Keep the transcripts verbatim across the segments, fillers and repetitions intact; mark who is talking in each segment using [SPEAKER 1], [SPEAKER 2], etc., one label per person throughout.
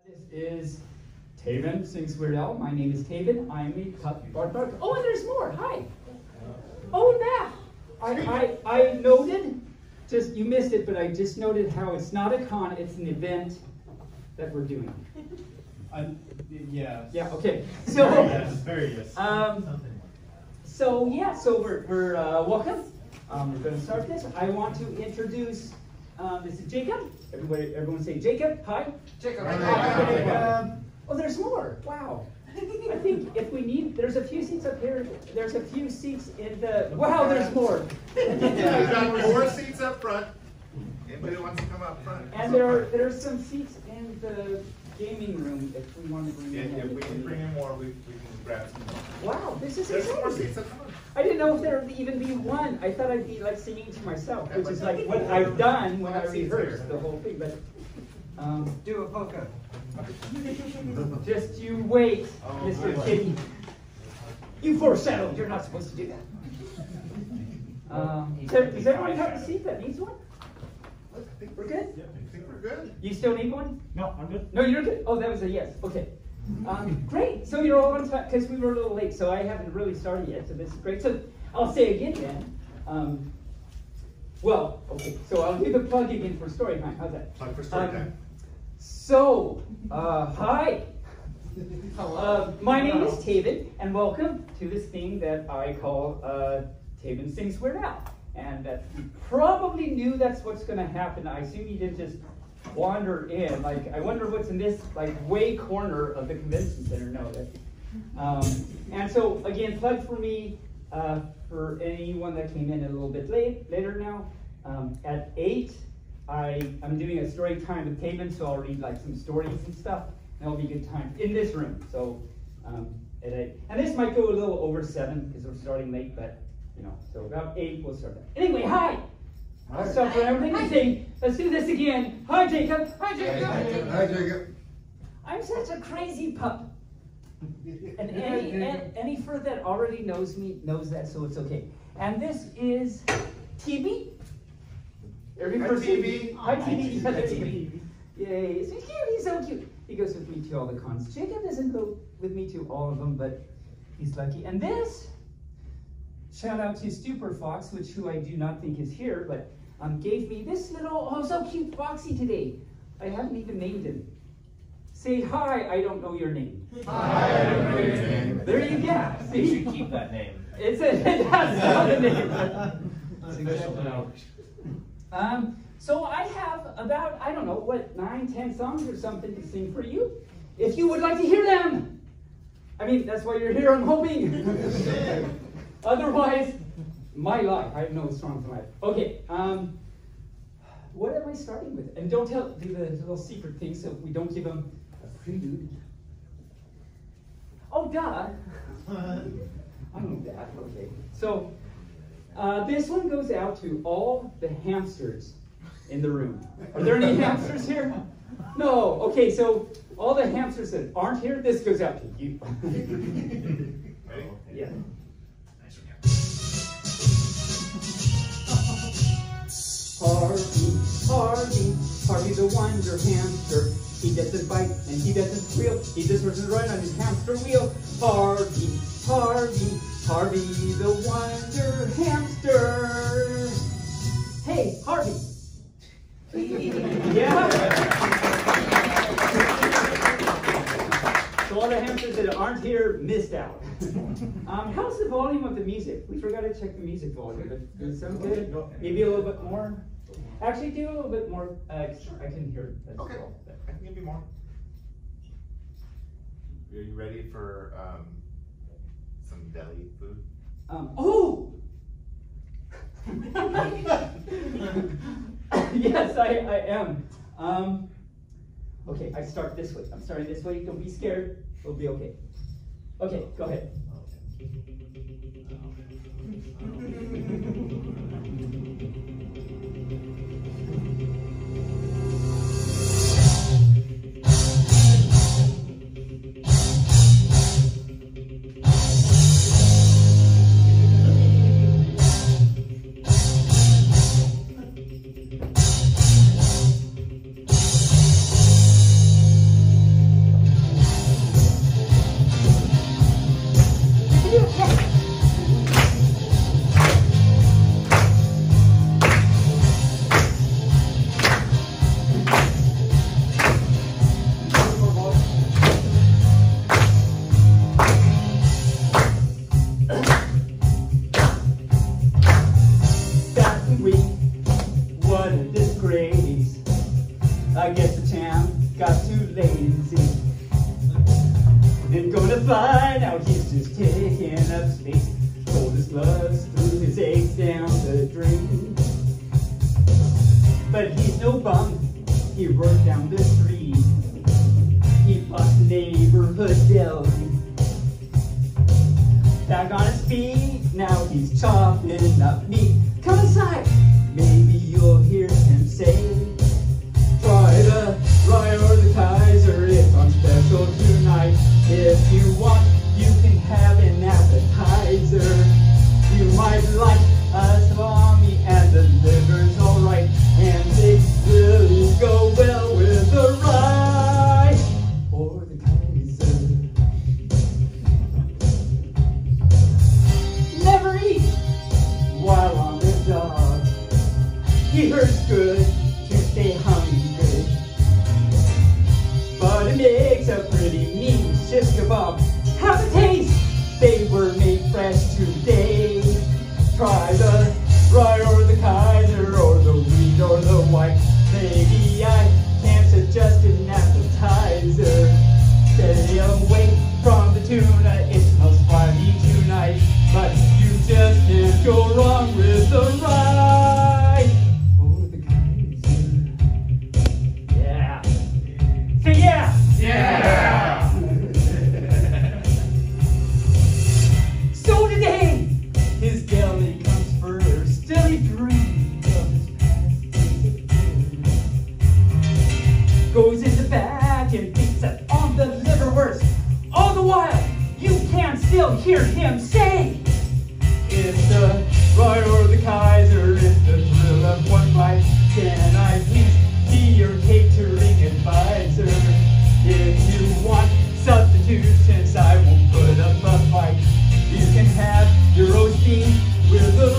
[SPEAKER 1] This is Taebyn sings Weird Al. My name is Taebyn. I'm a pup bark bark. Oh, and there's more. Hi. Oh, Matt. I, I I noted, just you missed it, but I just noted how it's not a con, it's an event that we're doing.
[SPEAKER 2] Uh, yeah.
[SPEAKER 1] Yeah. Okay. So.
[SPEAKER 2] Yes, very yes.
[SPEAKER 1] Um. So yeah. So we're we're uh, welcome. Um, we're going to start this. I want to introduce. Um, this is Jacob. Everybody, everyone say Jacob. Hi.
[SPEAKER 3] Jacob.
[SPEAKER 1] Hi. Hi. Um, oh, there's more. Wow. I think if we need, there's a few seats up here. There's a few seats in the. Wow, there's more.
[SPEAKER 3] Yeah, we've got four seats up front. Anybody wants to come up front?
[SPEAKER 1] And there are there's some seats in the gaming room if we want to bring
[SPEAKER 3] Yeah,
[SPEAKER 1] in.
[SPEAKER 3] if we can bring in more, we, we can grab some more.
[SPEAKER 1] Wow, this is
[SPEAKER 3] There's four
[SPEAKER 1] exciting.
[SPEAKER 3] seats up front.
[SPEAKER 1] I didn't know if there would even be one. I thought I'd be like singing to myself, which is like what I've done when I rehearsed the whole thing. But um,
[SPEAKER 4] do a polka.
[SPEAKER 1] Just you wait,
[SPEAKER 3] Oh,
[SPEAKER 1] Mister
[SPEAKER 3] my
[SPEAKER 1] Kitty. You foreshadowed. You're not supposed to do that. Um, does, does everyone have a seat that needs one?
[SPEAKER 3] I think
[SPEAKER 1] We're good?
[SPEAKER 3] Yeah, I think we're good.
[SPEAKER 1] You still need one?
[SPEAKER 2] No, I'm good.
[SPEAKER 1] No, you're good. Oh, that was a yes. Okay. Um, great. So you're all on time because we were a little late, so I haven't really started yet. So this is great. So I'll say again then. Um, well, okay. So I'll do the plug again for story time. How's that?
[SPEAKER 3] Plug for story
[SPEAKER 1] Um,
[SPEAKER 3] time.
[SPEAKER 1] So, uh, hi. Uh, my name is Taebyn, and welcome to this thing that I call uh, Taebyn Sings Weird Al. And that you probably knew that's what's going to happen. I assume you didn't just wander in. Like, I wonder what's in this like way corner of the convention center. No, that. Um, and so again, plug for me uh, for anyone that came in a little bit late later now. Um, at eight. I, I'm doing a story time with Taebyn, so I'll read like some stories and stuff, and it'll be a good time in this room. So, um, at eight. And this might go a little over seven because we're starting late, but you know, so about eight we'll start that. Anyway, hi. I'll stop for everything to say. Let's do this again. Hi, Jacob. Hi, Jacob.
[SPEAKER 3] Hi, Jacob. Hi, Jacob.
[SPEAKER 1] I'm such a crazy pup. And any and, any fur that already knows me knows that, so it's okay. And this is T B. Every
[SPEAKER 3] Hi,
[SPEAKER 1] person,
[SPEAKER 3] T B.
[SPEAKER 1] Hi, T B.
[SPEAKER 3] Hi,
[SPEAKER 1] Yeah,
[SPEAKER 3] T
[SPEAKER 1] T
[SPEAKER 3] B.
[SPEAKER 1] B. Yay. He's so cute. He's so cute. He goes with me to all the cons. Jacob doesn't go with me to all of them, but he's lucky. And this, shout out to Stupor Fox, which who I do not think is here, but um, gave me this little, oh, so cute Foxy today. I haven't even named him. Say hi, I don't know your name.
[SPEAKER 3] Hi, I don't know your name.
[SPEAKER 1] There you go.
[SPEAKER 5] You
[SPEAKER 1] See?
[SPEAKER 5] should keep that name.
[SPEAKER 1] It's a, that's not a name.
[SPEAKER 5] Special note.
[SPEAKER 1] Um, so I have about, I don't know, what, nine, ten songs or something to sing for you. If you would like to hear them. I mean, that's why you're here, I'm hoping. Otherwise, my life. I have no songs in life. Okay, um, what am I starting with? And don't tell, do the little secret thing so we don't give them a prelude. Oh, duh. I knew that, okay. So, Uh, this one goes out to all the hamsters in the room. Are there any hamsters here? No. Okay, so all the hamsters that aren't here, this goes out to you.
[SPEAKER 3] Ready?
[SPEAKER 1] Yeah. Harvey, Harvey, Harvey the wonder hamster. He doesn't bite and he doesn't squeal. He just doesn't run on his hamster wheel. Harvey, Harvey, Harvey the wonder hamster. Hey, Harvey. Yeah. So all the hamsters that aren't here missed out. Um, how's the volume of the music? We forgot to check the music volume. But does it sound good? Maybe a little bit more. Actually, do a little bit more. Uh, I can hear it.
[SPEAKER 3] Okay. I can give you more. Are you ready for um, some deli food?
[SPEAKER 1] Um, oh! Yes, I, I am. Um, okay, I start this way. I'm starting this way. Don't be scared. It'll be okay. Okay, go ahead. the town, got too lazy. And gonna find out he's just taking up space. Rolled his gloves, threw his eggs down the drain. But he's no bum, he worked down the street. He bought the neighborhood deli. Back on his feet, now he's chopping up meat. Come inside, maybe you'll hear him say, try the rye or the Kaiser, it's on special tonight. If you want, you can have an appetizer. You might like a salami and the liver's alright, and they really go well with the rye or the Kaiser. Never eat while on the dog. He hurts good to stay hungry, but it makes a pretty mean shish kebab. Have a taste, they were made fresh today. Try the rye or the Kaiser or the wheat or the white. Maybe I can suggest an appetizer. Stay away from the tuna, it smells slimy tonight. But you just can't go wrong with the rye or the Kaiser. Yeah. Say yeah.
[SPEAKER 3] Yeah.
[SPEAKER 1] So today, his deli comes first. Still he dreams of his past. Goes in the back and thinks that on the liverwurst. All the while, you can still hear him say, it's the rye or the Kaiser, it's the thrill of one bite. Can I please be your catering advisor? If you want substitutions, I won't put up a fight. You can have your roast beef with the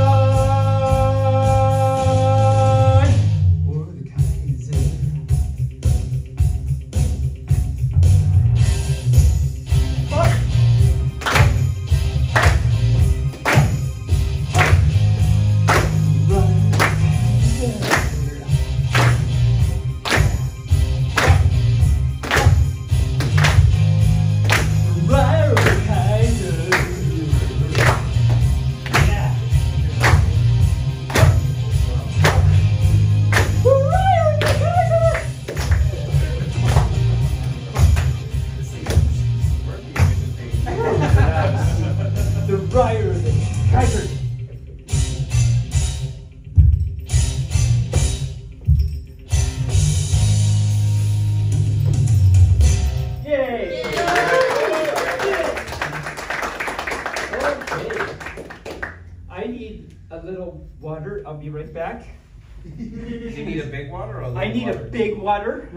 [SPEAKER 1] rye or the Kaiser. Fuck. Rye or the Kaiser. Yeah. Rye or the Kaiser. The rye or the Kaiser. Yay! Okay. I need a little water. I'll be right back.
[SPEAKER 5] Do you need a big water or a little
[SPEAKER 1] I need
[SPEAKER 5] water?
[SPEAKER 1] a big water.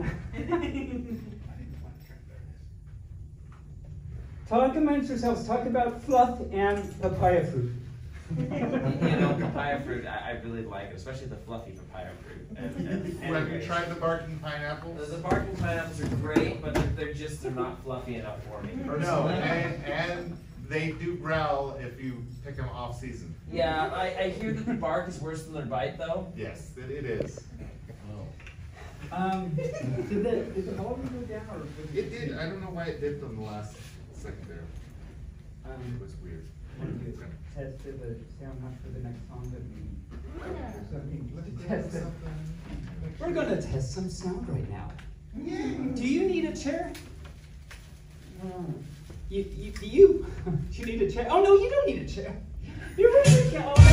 [SPEAKER 1] Talk amongst yourselves. Talk about fluff and papaya fruit.
[SPEAKER 5] You know, papaya fruit, I, I really like it, especially the fluffy papaya fruit. And, and,
[SPEAKER 3] Have you
[SPEAKER 5] anyways.
[SPEAKER 3] tried the barking pineapples?
[SPEAKER 5] The, the barking pineapples are great, but they're, they're just they're not fluffy enough for me.
[SPEAKER 3] No,
[SPEAKER 5] Personally.
[SPEAKER 3] and, and they do growl if you pick them off season.
[SPEAKER 5] Yeah, I, I hear that the bark is worse than their bite, though.
[SPEAKER 3] Yes, it, it is.
[SPEAKER 1] Um, did the did the volume go down or? was
[SPEAKER 3] It did. I don't know why it dipped on the last second there. It
[SPEAKER 1] Um,
[SPEAKER 3] was weird.
[SPEAKER 1] when you tested the sound much for the next song that we. Something to test it. We're gonna test some sound right now. Do you need a chair? Uh, you, you, do you? Do you need a chair? Oh no, you don't need a chair. You're ready to go. Oh,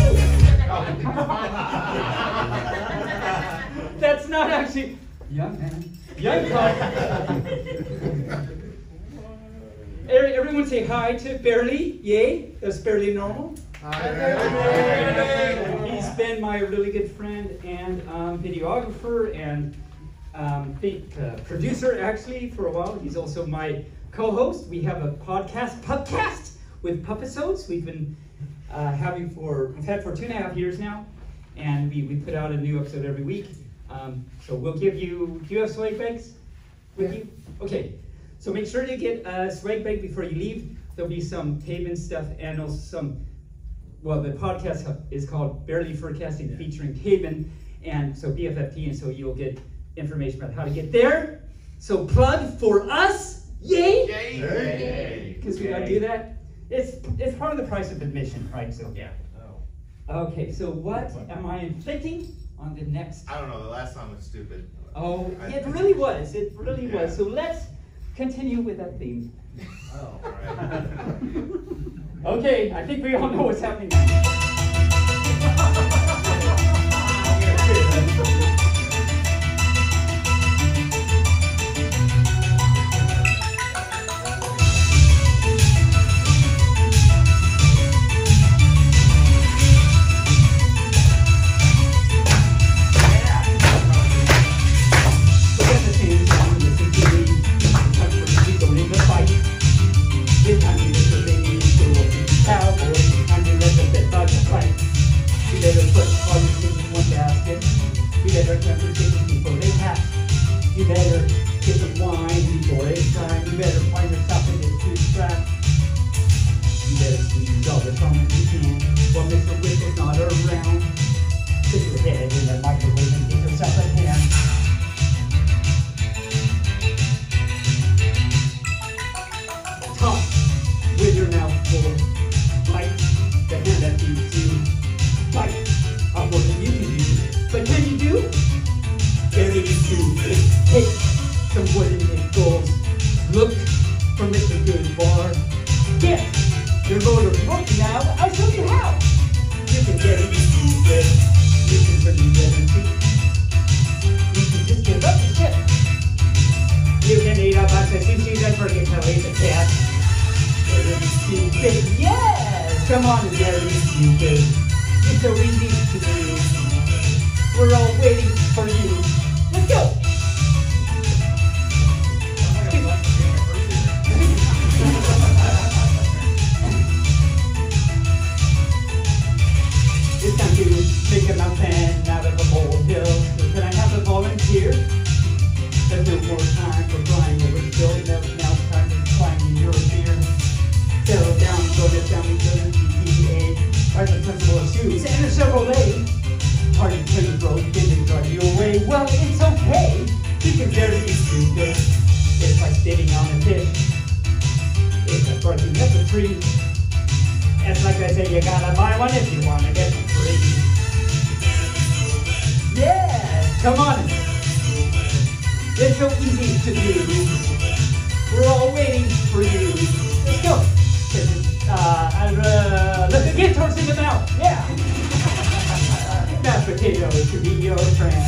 [SPEAKER 1] that's That's not actually young man. Young man. Everyone say hi to Bearly. Yay. That's BearlyNormal.
[SPEAKER 3] Hi.
[SPEAKER 1] He's been my really good friend and um, videographer and um, think, uh, producer actually for a while. He's also my co-host. We have a podcast, Pupcast, with Pupisodes. We've been uh, having for we've had for two and a half years now, and we, we put out a new episode every week. Um, so we'll give you. Do you have swag bags with
[SPEAKER 3] Yeah.
[SPEAKER 1] you? Okay. So make sure you get a swag bag before you leave. There'll be some Taebyn stuff and also some. Well, the podcast is called Barely Forecasting,
[SPEAKER 3] Yeah.
[SPEAKER 1] featuring Taebyn, and so B F F T, and so you'll get information about how to get there. So plug for us, yay!
[SPEAKER 3] Yay!
[SPEAKER 5] Yay!
[SPEAKER 1] Because we gotta do that. It's it's part of the price of admission, right? So
[SPEAKER 5] Yeah.
[SPEAKER 1] okay. So what am I inflicting on the next?
[SPEAKER 3] I don't know, the last song was stupid.
[SPEAKER 1] Oh,
[SPEAKER 3] I-
[SPEAKER 1] it really was. It really
[SPEAKER 3] Yeah.
[SPEAKER 1] was. So let's continue with that theme.
[SPEAKER 3] Oh, all right.
[SPEAKER 1] Okay, I think we all know what's happening now. You better get some wine before it's time. You better find yourself in this food trap. You better squeeze all the fun you can while Mister Whistle's not around. Stick your head in the microwave and get yourself a ham. Talk with your mouth full. Bite the hand that feeds you. Bite off more than you can do. But can you do? Very stupid. Take some wooden nickels. Look for Mister Good Bar. Get your motor broken now. I'll show you how. You can get it stupid. You can turn the other cheek. You can just give up the ship. You can eat a box of sushi and forget to eat the cat. Very stupid. Yes! Come on, very stupid. It's so easy to do. We're all waiting for you. Let's go! It's time to make a mountain out of a molehill. So can I have a volunteer? There's no more time for flying over the building. Now it's time for climbing your beer. Settle down, go get down each other, G T A. Write the principle of shoes and a Chevrolet. Party planes broke didn't drive you away. Well, it's okay. You can dare be stupid. It's like sitting on a fish. It's like barking up a tree. It's like I say, you gotta buy one if you wanna get them free. Yeah, come on. It's so easy to do. We're all waiting for you. Let's go. Uh, uh, let the guitars in the mouth. Yeah. Mashed potatoes to be your friend.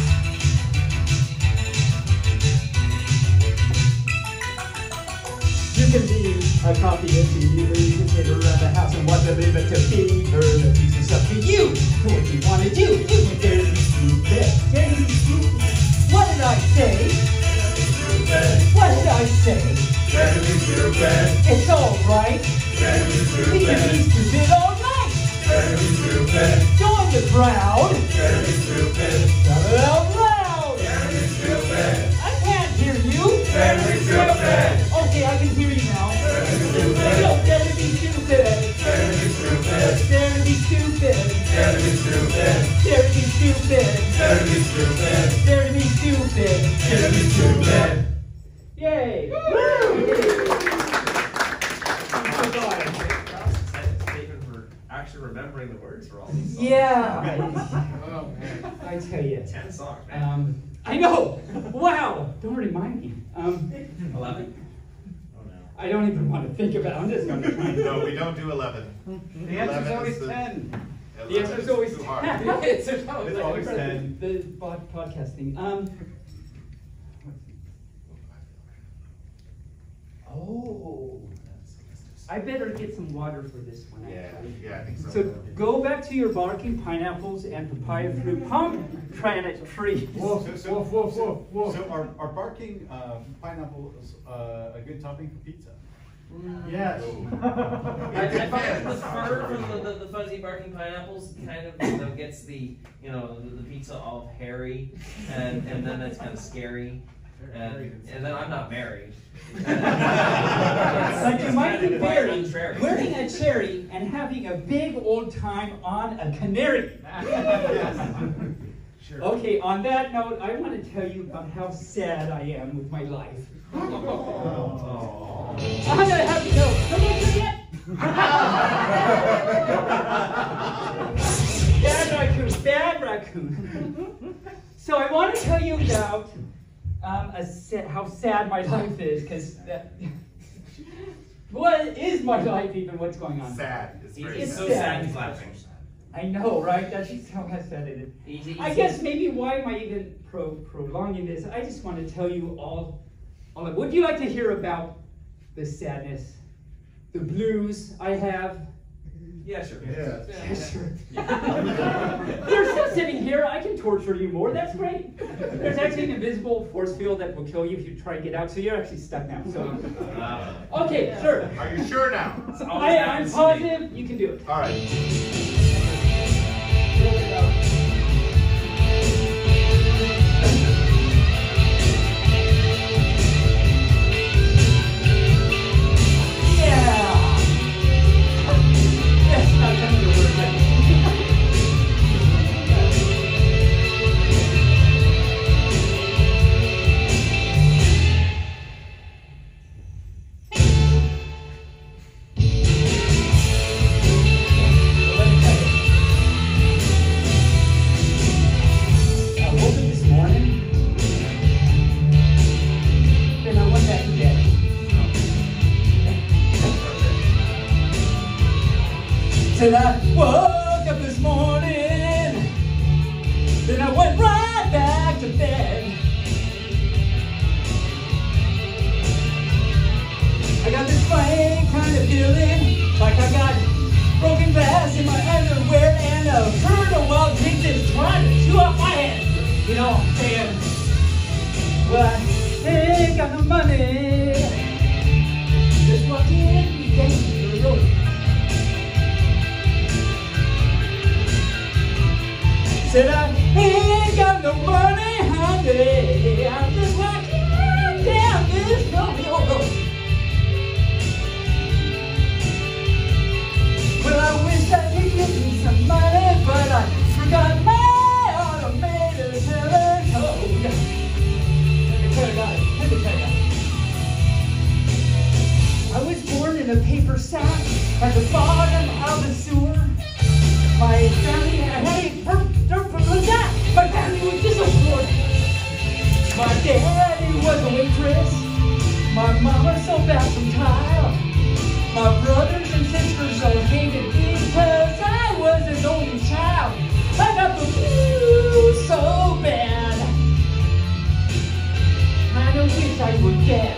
[SPEAKER 1] You can be a coffee and tea, or you can sit around the house and watch a little bit of fever. The piece is up to you. To what you want to do. You can dare to be stupid. Dare to be stupid. What did I say? What did I say?
[SPEAKER 4] Dare to be stupid.
[SPEAKER 1] It's all right.
[SPEAKER 4] Dare to be
[SPEAKER 1] We can be
[SPEAKER 4] stupid.
[SPEAKER 1] stupid all night.
[SPEAKER 4] Dare to be stupid.
[SPEAKER 1] Join the crowd.
[SPEAKER 4] Dare to be stupid.
[SPEAKER 1] Shout it out loud.
[SPEAKER 4] Dare to be stupid.
[SPEAKER 1] I can't hear you.
[SPEAKER 4] Dare to be stupid.
[SPEAKER 1] Okay, I can hear you now.
[SPEAKER 4] Dare to be stupid.
[SPEAKER 1] No, dare to be stupid.
[SPEAKER 4] Dare to be stupid.
[SPEAKER 1] Dare to be stupid.
[SPEAKER 4] Dare to be stupid.
[SPEAKER 1] Dare to be stupid.
[SPEAKER 4] Dare to be stupid.
[SPEAKER 1] Dare to be stupid.
[SPEAKER 4] Dare to be stupid.
[SPEAKER 1] Yay! Woo!
[SPEAKER 5] Taken for actually remembering the words for all these songs.
[SPEAKER 1] Yeah.
[SPEAKER 5] Oh, man.
[SPEAKER 1] I tell you.
[SPEAKER 5] Ten songs, man.
[SPEAKER 1] Um, I know. Wow. Don't remind me. Um,
[SPEAKER 5] Eleven?
[SPEAKER 3] Oh, no.
[SPEAKER 1] I don't even want to think about it. I'm just going to try.
[SPEAKER 3] No, we don't do eleven.
[SPEAKER 2] The answer's
[SPEAKER 3] eleven
[SPEAKER 2] always
[SPEAKER 3] is the-
[SPEAKER 2] ten.
[SPEAKER 1] The answer is always
[SPEAKER 3] too hard.
[SPEAKER 1] it's always,
[SPEAKER 2] It's always ten.
[SPEAKER 1] The, the pod- podcast thing. Um. Oh. I better get some water for this one.
[SPEAKER 3] Yeah,
[SPEAKER 1] Actually.
[SPEAKER 3] yeah, I think so.
[SPEAKER 1] So go back to your barking pineapples and papaya fruit pomegranate trees.
[SPEAKER 2] Woof,
[SPEAKER 6] So, so,
[SPEAKER 2] woof, woof, woof, woof.
[SPEAKER 6] so are, are barking uh, pineapples uh, a good topping for pizza?
[SPEAKER 2] Yes.
[SPEAKER 5] I, I find the fur from the, the, the fuzzy barking pineapples kind of, you know, gets the, you know, the, the pizza all hairy, and, and then it's kind of scary, and, and then I'm not married.
[SPEAKER 1] Like you might be
[SPEAKER 5] very
[SPEAKER 1] Barry wearing a cherry and having a big old time on a canary.
[SPEAKER 2] Sure.
[SPEAKER 1] Okay, on that note, I want to tell you about how sad I am with my life.
[SPEAKER 2] Oh.
[SPEAKER 1] I'm going to have to know. Someone say it? Bad raccoon, bad raccoon. So I want to tell you about um, a sa- how sad my life is, because what is my life even? What's going on?
[SPEAKER 3] Sad. It's very
[SPEAKER 1] It's
[SPEAKER 5] He's so
[SPEAKER 1] sad.
[SPEAKER 5] sad he's laughing.
[SPEAKER 1] I know, right? That's just how sad it is.
[SPEAKER 5] He's, he's,
[SPEAKER 1] I guess maybe why am I even pro- prolonging this? I just want to tell you all, all of, would you like to hear about the sadness, the blues I have?
[SPEAKER 5] Yeah, sure.
[SPEAKER 2] Yeah.
[SPEAKER 1] Yeah, sure. You're still sitting here. I can torture you more. That's great. There's actually an invisible force field that will kill you if you try to get out. So you're actually stuck now. So
[SPEAKER 5] Uh,
[SPEAKER 1] okay, sure.
[SPEAKER 3] Are you sure now?
[SPEAKER 5] it's always
[SPEAKER 1] I, I'm
[SPEAKER 5] happens to me.
[SPEAKER 1] positive you can do it.
[SPEAKER 3] All right.
[SPEAKER 1] And I woke up this morning, then I went right back to bed. I got this funny kind of feeling, like I got broken glass in my underwear, and a herd of wild pigs is trying to chew off my head. You know what I'm saying? Well, I ain't got no money, just walking down the road. Said I ain't got no money, honey. I'm just walking down this road. Well, I wish I could give me some money, but I forgot my automated teller code. Let me tell you about it. Let me tell you. I was born in a paper sack at the bottom of the sewer. My family had a My family was disappointed. My daddy was a waitress. My mama sold back some tile. My brothers and sisters all hated me because I was his only child. I got the blues so bad. I don't wish I were dead.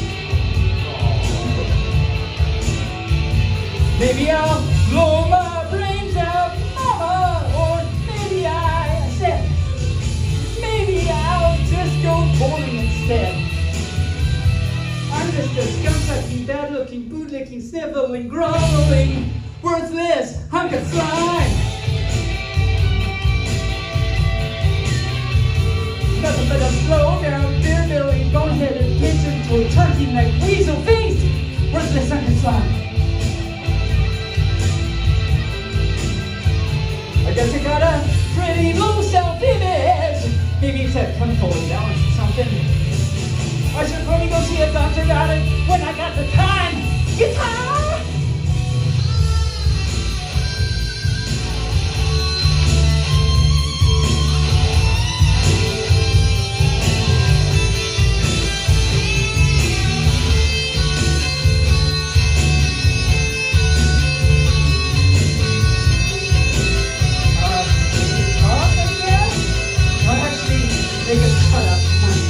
[SPEAKER 1] Maybe I'll blow my brains out, mama, or maybe I said, maybe I'll just go bowling instead. I'm just a skunk-sucking, bad-looking, boot-licking, sniveling, groveling, worthless hunk of slime. Nothing but a slow-down, beer-belly, bone-headed, pigeon-toed, turkey-neck, weasel-faced, worthless hunk of slime. I guess I got a pretty low self-image. Maybe it's a chemical imbalance or something. I should probably go see a doctor about it when I got the time. Guitar! Make a cut up.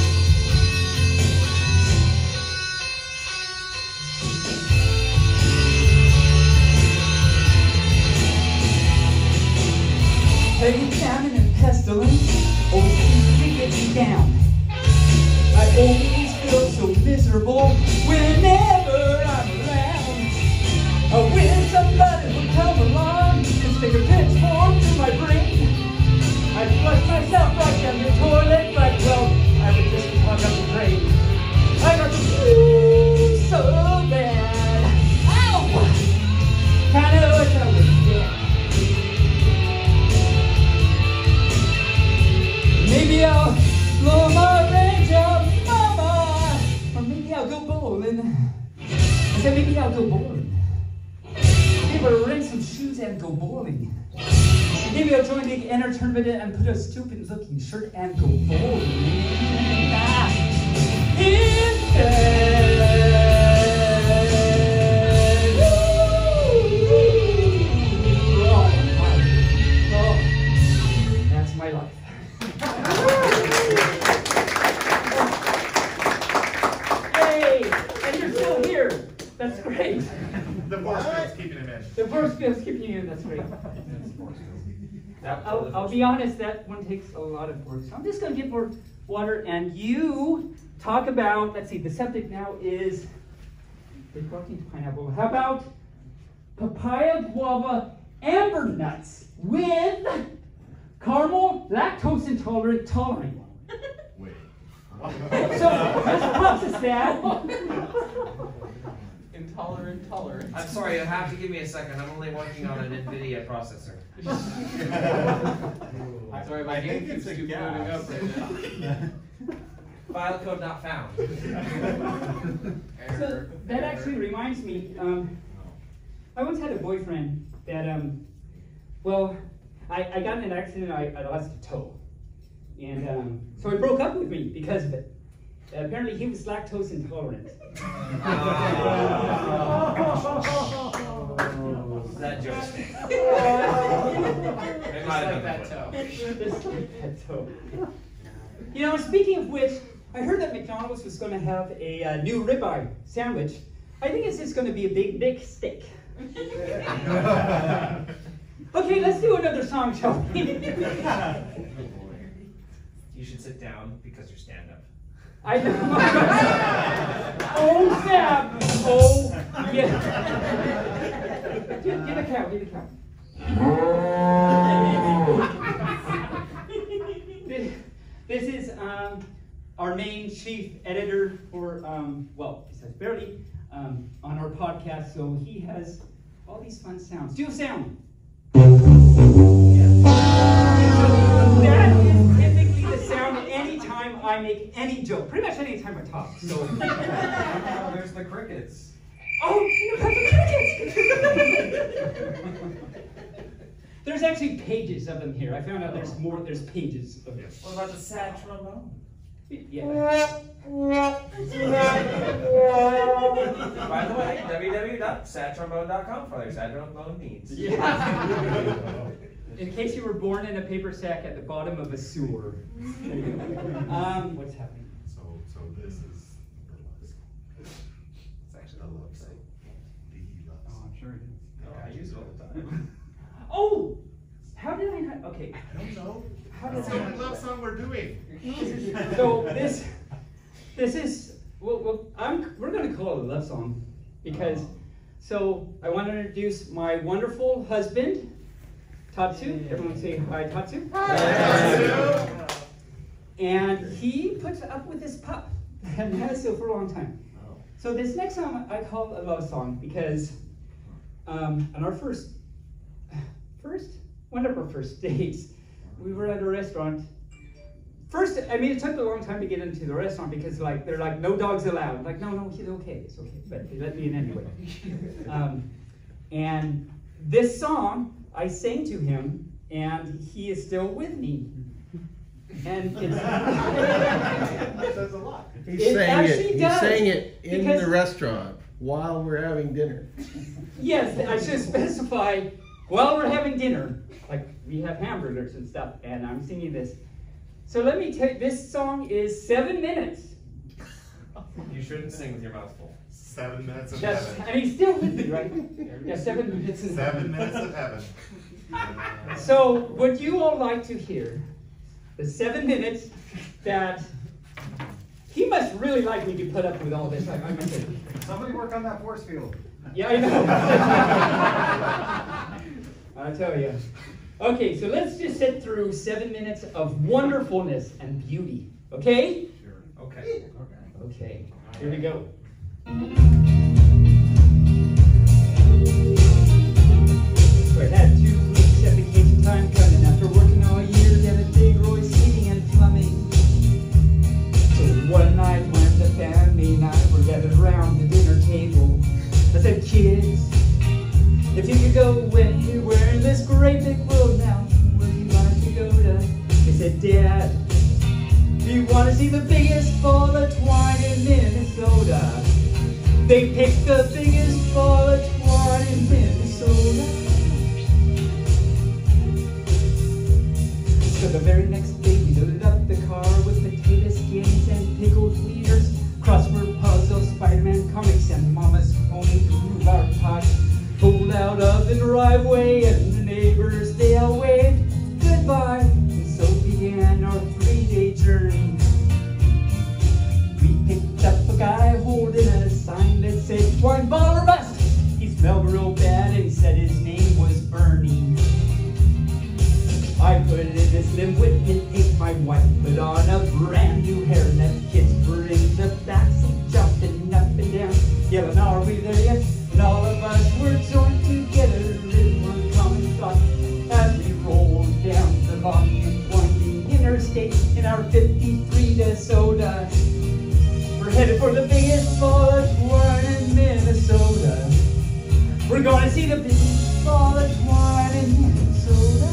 [SPEAKER 1] Heavy famine and pestilence always seem to get me down. I always feel so miserable whenever I'm around. I wish somebody would come along and stick a pitchfork to my brain. I'd flush myself right down the toilet, but well, I would just plug up the drain. I got the blues so bad. Ow! Kinda wish I was dead. go bowling. People rent some shoes and go bowling. Maybe I'll join the inner tournament and put a stupid looking shirt and go bowling. Ah. That's my life. Hey, and you're still here. That's great.
[SPEAKER 3] The force field's keeping him in.
[SPEAKER 1] The force field's keeping you in. That's great. I'll, I'll be honest, that one takes a lot of work. So I'm just going to get more water, and you talk about, let's see, the subject now is the protein pineapple. How about papaya, guava, amber nuts with caramel, lactose intolerant, tolerant.
[SPEAKER 3] Wait.
[SPEAKER 1] So let's process that.
[SPEAKER 7] Intolerant, tolerant.
[SPEAKER 5] I'm sorry, you'll have to give me a second. I'm only working on an NVIDIA processor.
[SPEAKER 7] Sorry, my
[SPEAKER 6] I think
[SPEAKER 7] GameCube's
[SPEAKER 6] it's a
[SPEAKER 7] too booting
[SPEAKER 6] gas.
[SPEAKER 7] up right now.
[SPEAKER 5] File code not found.
[SPEAKER 1] So that actually reminds me, um, I once had a boyfriend that, um, well, I, I got in an accident, I, I lost a toe. And um, so he broke up with me because of it. Uh, apparently he was lactose intolerant.
[SPEAKER 5] That joke stinks.
[SPEAKER 7] Just like that toe.
[SPEAKER 1] Just like that toe. You know, speaking of which, I heard that McDonald's was going to have a uh, new ribeye sandwich. I think it's just going to be a big, big steak. Okay, let's do another song, shall we?
[SPEAKER 5] You should sit down because you're stand-up.
[SPEAKER 1] I know. Oh, snap! Oh, yeah. Give, give a cow, give a cow. this, this is um, our main chief editor for, um, well, besides Bearly, um, on our podcast, so he has all these fun sounds. Do a sound. That is typically the sound anytime I make any joke. Pretty much any time I talk. So
[SPEAKER 7] Oh, there's the crickets.
[SPEAKER 1] oh, you have the crickets! There's actually pages of them here. I found out there's more. There's pages of them.
[SPEAKER 5] What about the sad trombone?
[SPEAKER 1] Yeah.
[SPEAKER 5] By the way, w w w dot sad trombone dot com for their sad trombone needs.
[SPEAKER 1] Yeah. In case you were born in a paper sack at the bottom of a sewer. um, what's happening?
[SPEAKER 3] So, so this is burlesque.
[SPEAKER 7] It's actually a love song.
[SPEAKER 3] The love
[SPEAKER 6] Oh,
[SPEAKER 3] song.
[SPEAKER 6] I'm sure it is.
[SPEAKER 7] Oh, I use it all the time.
[SPEAKER 1] Oh, how did I not? Okay.
[SPEAKER 3] I don't know.
[SPEAKER 1] How did
[SPEAKER 3] That's
[SPEAKER 1] I
[SPEAKER 3] the
[SPEAKER 1] not?
[SPEAKER 3] only love song we're doing.
[SPEAKER 1] So this, this is well, well I'm we're going to call it a love song because. So I want to introduce my wonderful husband, Tatsu. Everyone say hi, Tatsu.
[SPEAKER 3] Hi.
[SPEAKER 1] And he puts up with this pup and has so for a long time. So this next song I call a love song because um, on our first, first, one of our first dates, we were at a restaurant. First, I mean, it took a long time to get into the restaurant because, like, they're like, no dogs allowed. I'm like, no, no, he's okay, it's okay, but they let me in anyway. Um, and this song, I sang to him, and he is still with me. And it's
[SPEAKER 6] That says a lot.
[SPEAKER 8] He
[SPEAKER 1] It
[SPEAKER 8] sang
[SPEAKER 1] actually
[SPEAKER 8] it. He
[SPEAKER 1] does,
[SPEAKER 8] sang it in
[SPEAKER 1] because-
[SPEAKER 8] the restaurant while we're having dinner.
[SPEAKER 1] yes, I should specify while we're having dinner, like we have hamburgers and stuff, and I'm singing this. So let me tell you, this song is seven minutes.
[SPEAKER 5] You shouldn't sing with your mouth full.
[SPEAKER 3] Seven minutes of
[SPEAKER 1] That's,
[SPEAKER 3] heaven.
[SPEAKER 1] and he's still with me, right? Yeah, seven minutes. is-
[SPEAKER 3] Seven minutes of heaven.
[SPEAKER 1] So would you all like to hear the seven minutes that he must really like me to put up with all this? I, I must say.
[SPEAKER 6] Somebody work on that force field.
[SPEAKER 1] Yeah, I know. I tell you. Okay, so let's just sit through seven minutes of wonderfulness and beauty. Okay?
[SPEAKER 6] Sure.
[SPEAKER 5] Okay.
[SPEAKER 1] Okay. Here we go. So I had two weeks at vacation time coming after working all year down at Big Roy's Heating and Plumbing. So one night when the family and I were gathered around the dinner table, I said, They picked the biggest ball of twine in Minnesota. So the very next day we loaded up the car with potato skins and pickled wieners, crossword puzzles, Spider-Man comics, and Mama's homemade rhubarb pie. Pulled out of the driveway and the neighbors, they all waved goodbye. And so began our three-day journey. We picked up a guy holding a sign that said, "Twine ball or bust." He smelled real bad and he said his name was Bernie. I put it in this limp and take my wife, put on a brand new hairnet. Kids were in the backseat jumping up and down, yelling, "Are we there yet?" And all of us were joined together in one common thought as we rolled down the long and winding interstate in our fifty-three DeSoto. We're headed for the biggest ball of twine in Minnesota. We're gonna see the biggest ball of twine in Minnesota.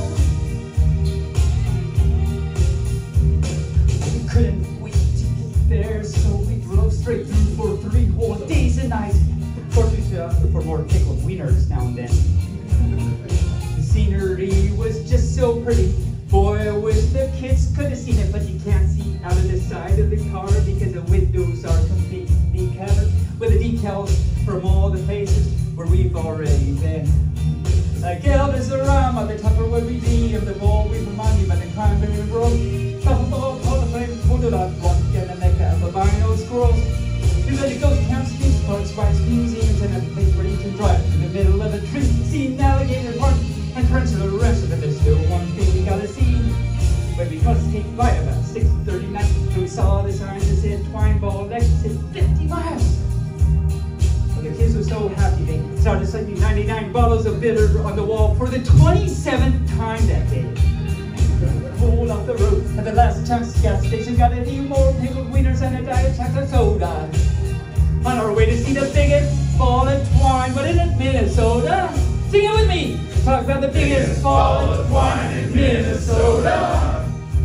[SPEAKER 1] We couldn't wait to get there, so we drove straight through for three whole days and nights. Of course, we stopped for more pickled wieners now and then. The scenery was just so pretty. Boy, I wish the kids could have seen it, but you can't see out of the side of the car because the windows are completely covered with the decals from all the places where we've already been. Like Elvis around on the Tupperware Museum, the wall we remind you about the cranberry grove. Puffball, Hall of Fame, Hooded up, one and a mecca of albino squirrels. You let it go, camps, theme parks, rides, museums, and a place where you can drive in the middle of a tree. See an alligator park and crunch the rest of it. There's still one thing we gotta see. But we must take by about six thirty-nine, and we saw the sign that said Twine ball exit fifty miles. Well, the kids were so happy they started slipping ninety-nine bottles of bitter on the wall for the twenty-seventh time that day. Pulled off the road at the last chance gas station, got a few more pickled wieners and a diet chocolate soda. On our way to see the biggest ball of twine, but in Minnesota. Sing it with me! Talk about the biggest ball of twine in Minnesota.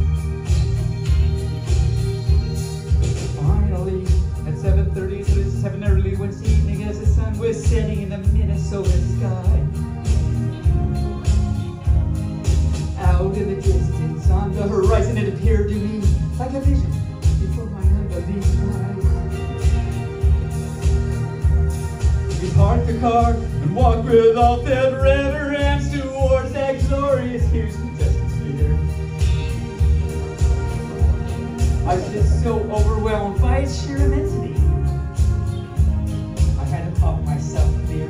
[SPEAKER 1] Finally, at seven thirty, it was seven early Wednesday evening as the sun was setting in the Minnesota sky. Out in the distance, on the horizon, it appeared to me like a vision before my unbelieving eyes. We parked the car and walked with all filled reverence towards that glorious Houston Justice Leader. I was just so overwhelmed by its sheer immensity. I had to pop myself a beer.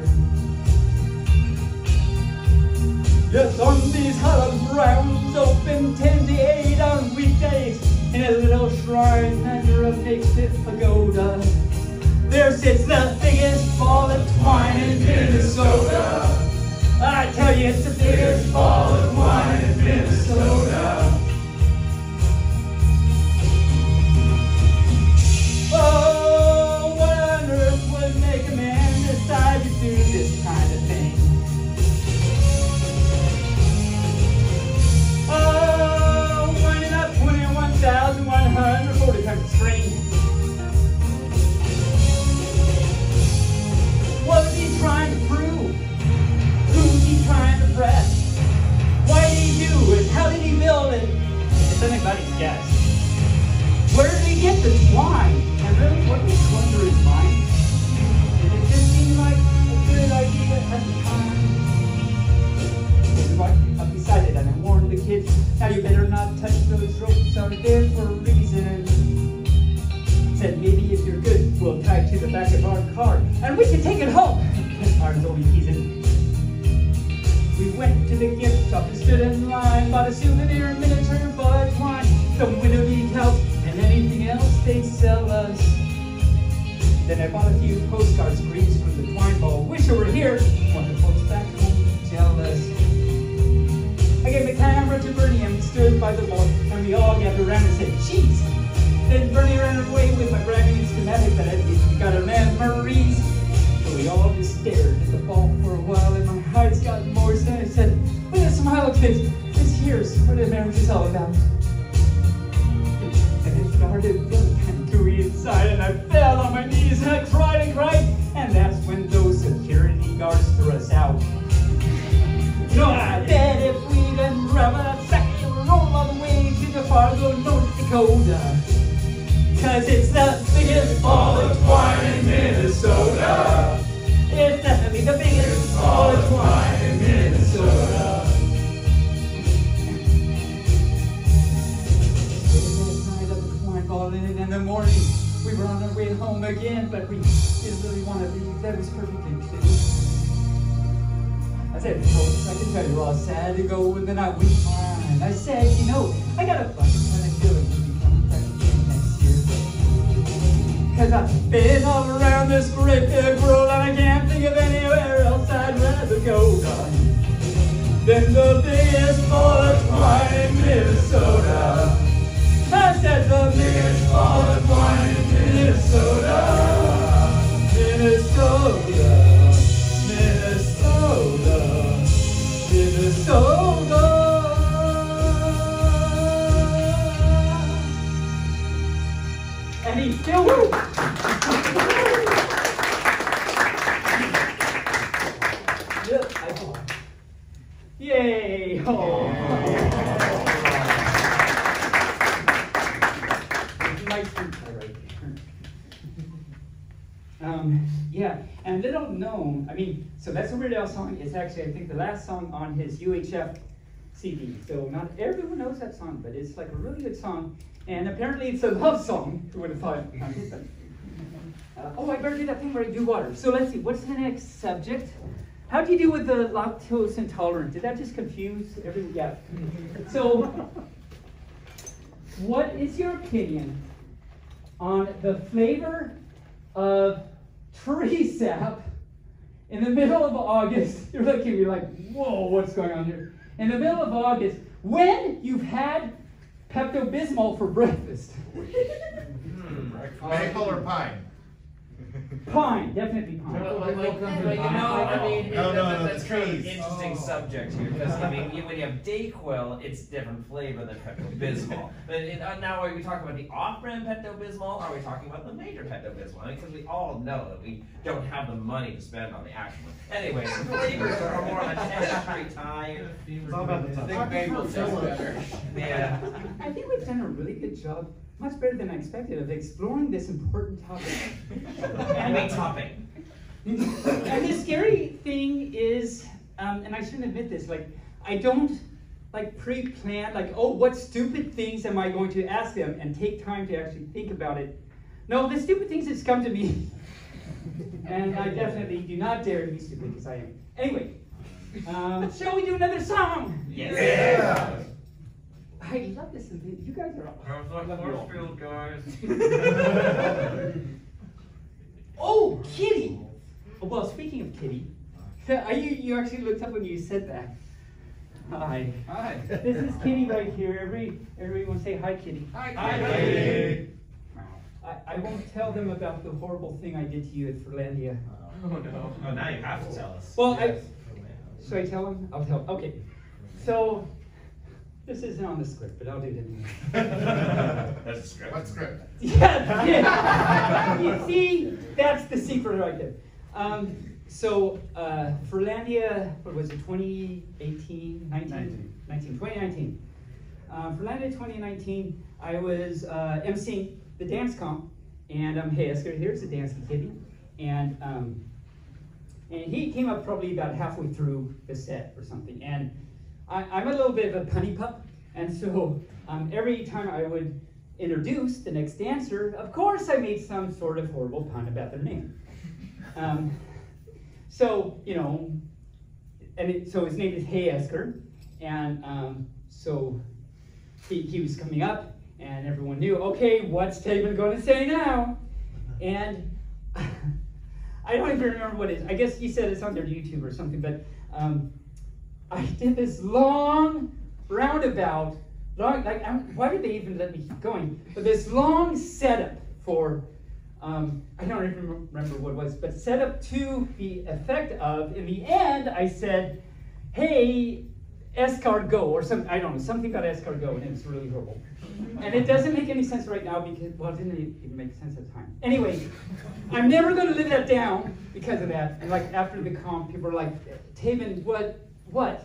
[SPEAKER 1] Yes, on these hallowed grounds, open ten to eight on weekdays, in a little shrine under a makeshift pagoda, there sits the biggest ball of twine in Minnesota. I tell you, it's the biggest ball of twine in Minnesota. Oh, what on earth would make a man decide to do this kind of thing? Oh, winding up twenty-one thousand one hundred forty times the string. What was he trying to prove? Who's he trying to press? Why did he do it? How did he build it? It's anybody's guess. Where did he get the twine? And really, what was going through his mind? Did it just seem like a good idea at the time? We walked up beside it and I warned the kids, now you better not touch those ropes, are there for a reason. Said maybe if you're good, we'll tie to the back of our car and we can take it home. Ours only teasing. We went to the gift shop and stood in line, bought a souvenir miniature ball of twine, some window decals, and anything else they'd sell us. Then I bought a few postcard screens from the twine ball. Wish I were here, want the folks back home jealous. I gave the camera to Bernie and we stood by the wall, and we all gathered around and said, cheese. Then Bernie ran away with my brand new schematic that I got our memories. So we all just stared at the ball for a while, and my eyes got moist, and I said, look at smile, kids. This here's what a marriage is all about. And it started feeling kind of gooey inside, and I fell on my knees, and I cried and cried, and we were on our way home again, but we didn't really want to leave. That was perfectly clear. I said, oh, I can tell you all sad to go, and then I went on. I said, you know, I got a fucking kind of feeling to be coming back again next year. Cause I've been all around this great big world, and I can't think of anywhere else I'd rather go than the biggest ball of twine in Minnesota. I said the biggest ball of twine in Minnesota. Minnesota. Minnesota. Minnesota. And he still woo. Yep, I did. Yay! Oh. Nice guitar right there. Um, yeah, and little known, I mean, so that's a Weird Al song. It's actually, I think, the last song on his U H F C D. So not everyone knows that song, but it's like a really good song. And apparently it's a love song. Who would have thought? Uh, oh, I better do that thing where I do water. So let's see, what's the next subject? How do you do with the lactose intolerant? Did that just confuse everyone? Yeah. So, what is your opinion on the flavor of tree sap in the middle of August? You're looking at me like, whoa, what's going on here? In the middle of August, when you've had Pepto-Bismol for breakfast.
[SPEAKER 3] Maple or pine?
[SPEAKER 1] Pine, definitely pine.
[SPEAKER 5] Well, like, like, well, you know, I mean,
[SPEAKER 3] No,
[SPEAKER 5] it,
[SPEAKER 3] no,
[SPEAKER 5] that,
[SPEAKER 3] no,
[SPEAKER 5] that's
[SPEAKER 3] the
[SPEAKER 5] kind of an
[SPEAKER 3] trees.
[SPEAKER 5] interesting
[SPEAKER 3] Oh.
[SPEAKER 5] subject here, because I mean, you, when you have Dayquil, it's different flavor than Pepto-Bismol. But it, uh, now, are we talking about the off-brand Pepto-Bismol, or are we talking about the major Pepto-Bismol? I mean, because we all know that we don't have the money to spend on the actual one. Anyway, the flavors are more of a chemistry type.
[SPEAKER 7] It's all about the
[SPEAKER 6] I
[SPEAKER 7] top.
[SPEAKER 6] think Babel tastes better.
[SPEAKER 5] Yeah.
[SPEAKER 1] I think we've done a really good job, much better than I expected, of exploring this important topic.
[SPEAKER 5] I mean, topping.
[SPEAKER 1] And the scary thing is, um, and I shouldn't admit this, like, I don't like pre-plan, like, oh, what stupid things am I going to ask them and take time to actually think about it. No, the stupid things just come to me. And I definitely do not dare to be stupid, because I am. Anyway, um, shall we do another song?
[SPEAKER 5] Yes.
[SPEAKER 3] Yeah.
[SPEAKER 1] I love this. You guys are all.
[SPEAKER 5] Field guys.
[SPEAKER 1] Oh, Kitty! Oh, well, speaking of Kitty, so are you, you actually looked up when you said that. Hi.
[SPEAKER 6] Hi.
[SPEAKER 1] This is Kitty right here. Every, everyone say hi, Kitty.
[SPEAKER 6] Hi,
[SPEAKER 5] Hi,
[SPEAKER 6] Kitty.
[SPEAKER 1] I, I won't tell them about the horrible thing I did to you at Furlandia.
[SPEAKER 7] Oh no.
[SPEAKER 5] Oh, now you have to tell us.
[SPEAKER 1] Well, I, should I tell them? I'll tell. Okay. So, this isn't on the script, but I'll do it anyway.
[SPEAKER 5] That's a script.
[SPEAKER 3] What script?
[SPEAKER 1] Yeah, yeah. You see, that's the secret right there. Um, so, uh, Furlandia, what was it, twenty eighteen, nineteen? nineteen, twenty nineteen. Um, Furlandia twenty nineteen, I was uh, emceeing the dance comp, and um, hey, Esker, here's the dancing kitty, and um, and he came up probably about halfway through the set or something, and I, I'm a little bit of a punny pup, and so um, every time I would introduce the next dancer, of course I made some sort of horrible pun about their name. Um, so, you know, and it, so his name is Hey Esker, and um, so he, he was coming up, and everyone knew, okay, what's Taebyn going to say now? And I don't even remember what it is. I guess he said it's on their YouTube or something, but um, I did this long roundabout, long, like, I'm, why did they even let me keep going? But this long setup for, um, I don't even remember what it was, but setup to the effect of, in the end, I said, hey, escargot, or some, I don't know, something about escargot, and it was really horrible. And it doesn't make any sense right now because, well, it didn't even make sense at the time. Anyway, I'm never going to live that down because of that. And like after the comp, people are like, Taebyn, what? What?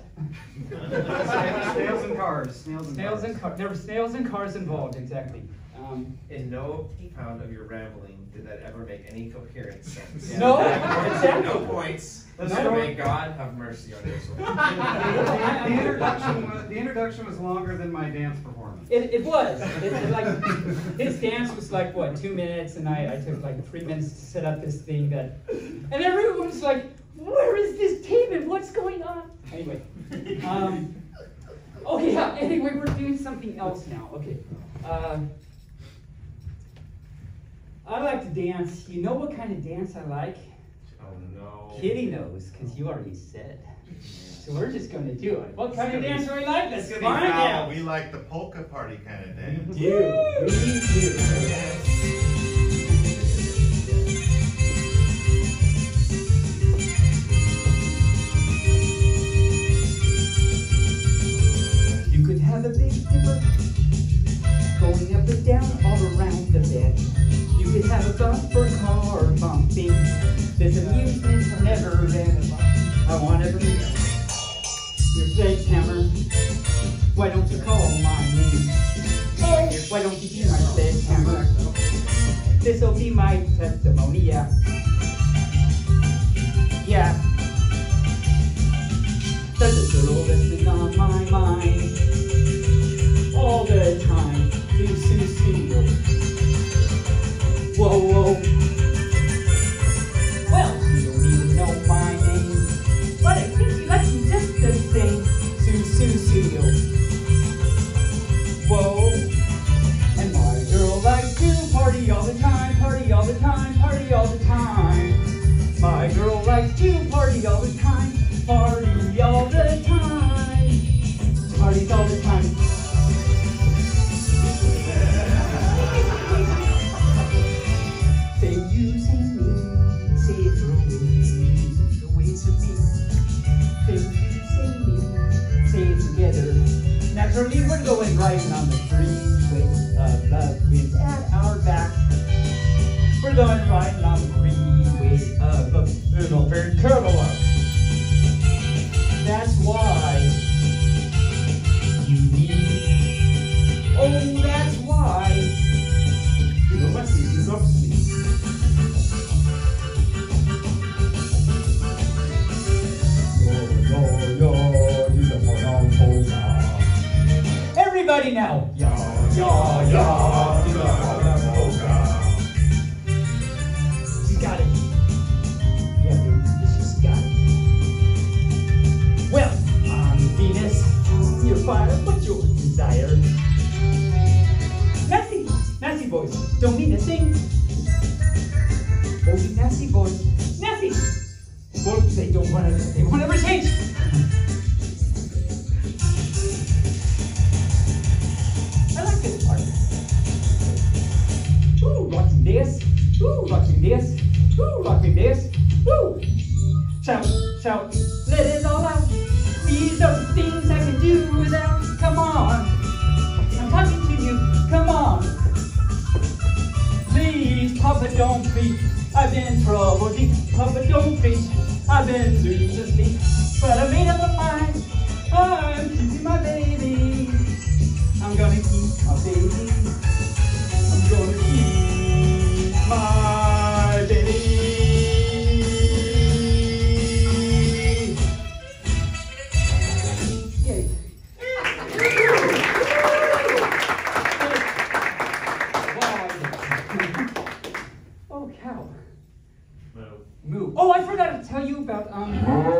[SPEAKER 7] Snails and cars. Snails and
[SPEAKER 1] Snails
[SPEAKER 7] cars.
[SPEAKER 1] and cars. There were snails and cars involved, exactly. Um,
[SPEAKER 5] In no pound of your rambling did that ever make any coherent sense.
[SPEAKER 1] No,
[SPEAKER 5] no
[SPEAKER 1] exactly.
[SPEAKER 5] points.
[SPEAKER 7] The,
[SPEAKER 1] No,
[SPEAKER 7] story,
[SPEAKER 5] May God have mercy on your soul.
[SPEAKER 7] the, the introduction was, the introduction was longer than my dance performance.
[SPEAKER 1] It, it was. It, it like his dance was like what two minutes, and I, I took like three minutes to set up this thing that, and everyone's like, "Where is this Taebyn? What's going on?" Anyway, um, okay, yeah. Anyway, we're doing something else now. Okay, uh, I like to dance. You know what kind of dance I like?
[SPEAKER 5] Oh no.
[SPEAKER 1] Kitty knows, because you already said. So we're just going to do it. What kind of dance do we like? Let's
[SPEAKER 3] It's
[SPEAKER 1] find
[SPEAKER 3] gonna be foul.
[SPEAKER 1] out.
[SPEAKER 3] We like the polka party kind of dance.
[SPEAKER 1] Do. We do. You could have a big dipper going up and down all around the bed. You could have a bumper car bumping. This amusement never ends. I want to be your sledgehammer. Why don't you call my name? Oh, why don't you be my sledgehammer? This'll be my testimony, yeah. Yeah. There's a girl that's been on my mind all the time. Sue, Sue, Sue. Whoa, whoa. Well, she don't even know my name, but I think she likes me just the same. Sue, Sue, Sue. Whoa. And my girl likes to party all the time, party all the time, party all the time. My girl likes to party all the time, party all the time. Parties all the time. Say you, say me, say it your ways, it's the way to be. Say you, say me, say it together. Naturally, we're going riding on the freeway of love winds at our back. We're going riding on the freeway of love in a very Cadillac. That's why you need. Oh, that's why. You know, let's see, you love me. Everybody now. Ya, ya, ya, ya, you got it. Yeah, dude, you just got it. Well, I'm Venus. You're fire, what's your desire? Nasty, nasty boys, don't mean a thing. Oh, you nasty boys, nasty. Well, they don't want to, they won't ever change. I like this part. Ooh, rocking this. Ooh, rocking this. Ooh, rocking this. Ooh. Shout, shout, let it all out. These are the things I can do without. Come on. I'm talking to you. Come on. Please, Papa, don't preach. I've been trouble deep. Papa, don't preach. I've been losing sleep. But I made up my mind. I'm keeping my baby. I'm gonna keep my baby. I'm gonna keep my baby. Yay. Oh, cow.
[SPEAKER 5] Move.
[SPEAKER 1] Move. Oh, I forgot to tell you about um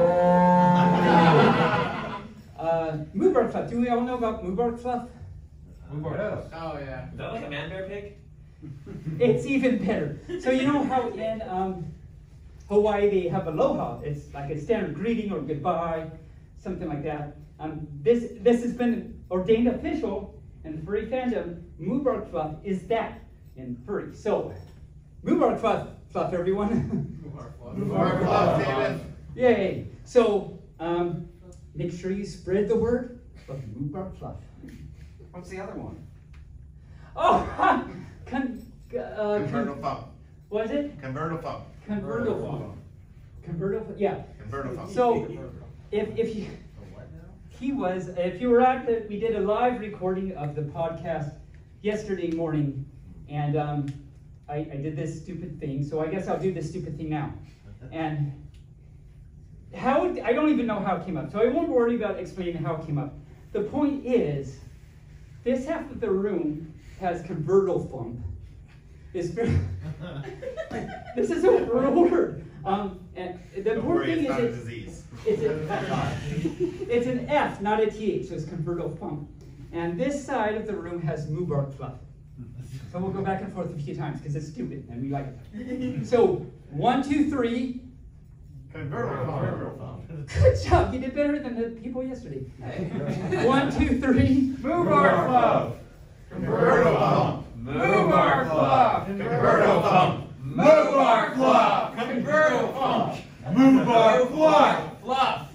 [SPEAKER 1] uh Moobark Fluff. Do we all know about Moobark Fluff?
[SPEAKER 7] Oh, yeah.
[SPEAKER 5] Is that like a man bear pig?
[SPEAKER 1] It's even better. So you know how in um, Hawaii they have aloha. It's like a standard greeting or goodbye, something like that. Um, this this has been ordained official in furry fandom. Moobark Fluff is that in furry. So Moobark Fluff, fluff everyone.
[SPEAKER 3] More fluff, Taebyn.
[SPEAKER 1] Yay! So um, make sure you spread the word of Moobark Fluff.
[SPEAKER 7] What's the other one?
[SPEAKER 1] Oh, con, uh,
[SPEAKER 3] Convertible
[SPEAKER 1] con,
[SPEAKER 3] funk.
[SPEAKER 1] what is it?
[SPEAKER 3] Convertible funk.
[SPEAKER 1] Convertible. Convertible, yeah.
[SPEAKER 3] Convertible funk.
[SPEAKER 1] So, if if you, he was, if you were at the, we did a live recording of the podcast yesterday morning, and um, I, I did this stupid thing. So I guess I'll do this stupid thing now. And how it, I don't even know how it came up, so I won't worry about explaining how it came up. The point is, this half of the room has convertible thump. It's very, this is a real word. Um, and the
[SPEAKER 3] Don't
[SPEAKER 1] important
[SPEAKER 3] worry,
[SPEAKER 1] thing
[SPEAKER 3] it's not a
[SPEAKER 1] is
[SPEAKER 3] disease.
[SPEAKER 1] it's, it's, a, it's an F, not a T H, so it's convertible thump. And this side of the room has Mubar fluff. So we'll go back and forth a few times because it's stupid and we like it. So one, two, three.
[SPEAKER 6] Convertible.
[SPEAKER 1] Good job. You did better than the people yesterday. One, two, three.
[SPEAKER 7] Move our club.
[SPEAKER 3] Convertible thump.
[SPEAKER 7] Move our club.
[SPEAKER 3] Convertible thump.
[SPEAKER 7] Move our club. Convertible thump. Move our club.
[SPEAKER 5] Fluff.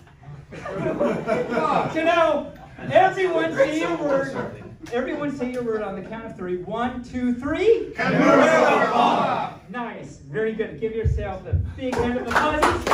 [SPEAKER 1] So now, everyone say your word. Everyone say your word on the count of three. One, two, three.
[SPEAKER 3] Convertible thump.
[SPEAKER 1] Nice. Very good. Give yourself a big hand of applause.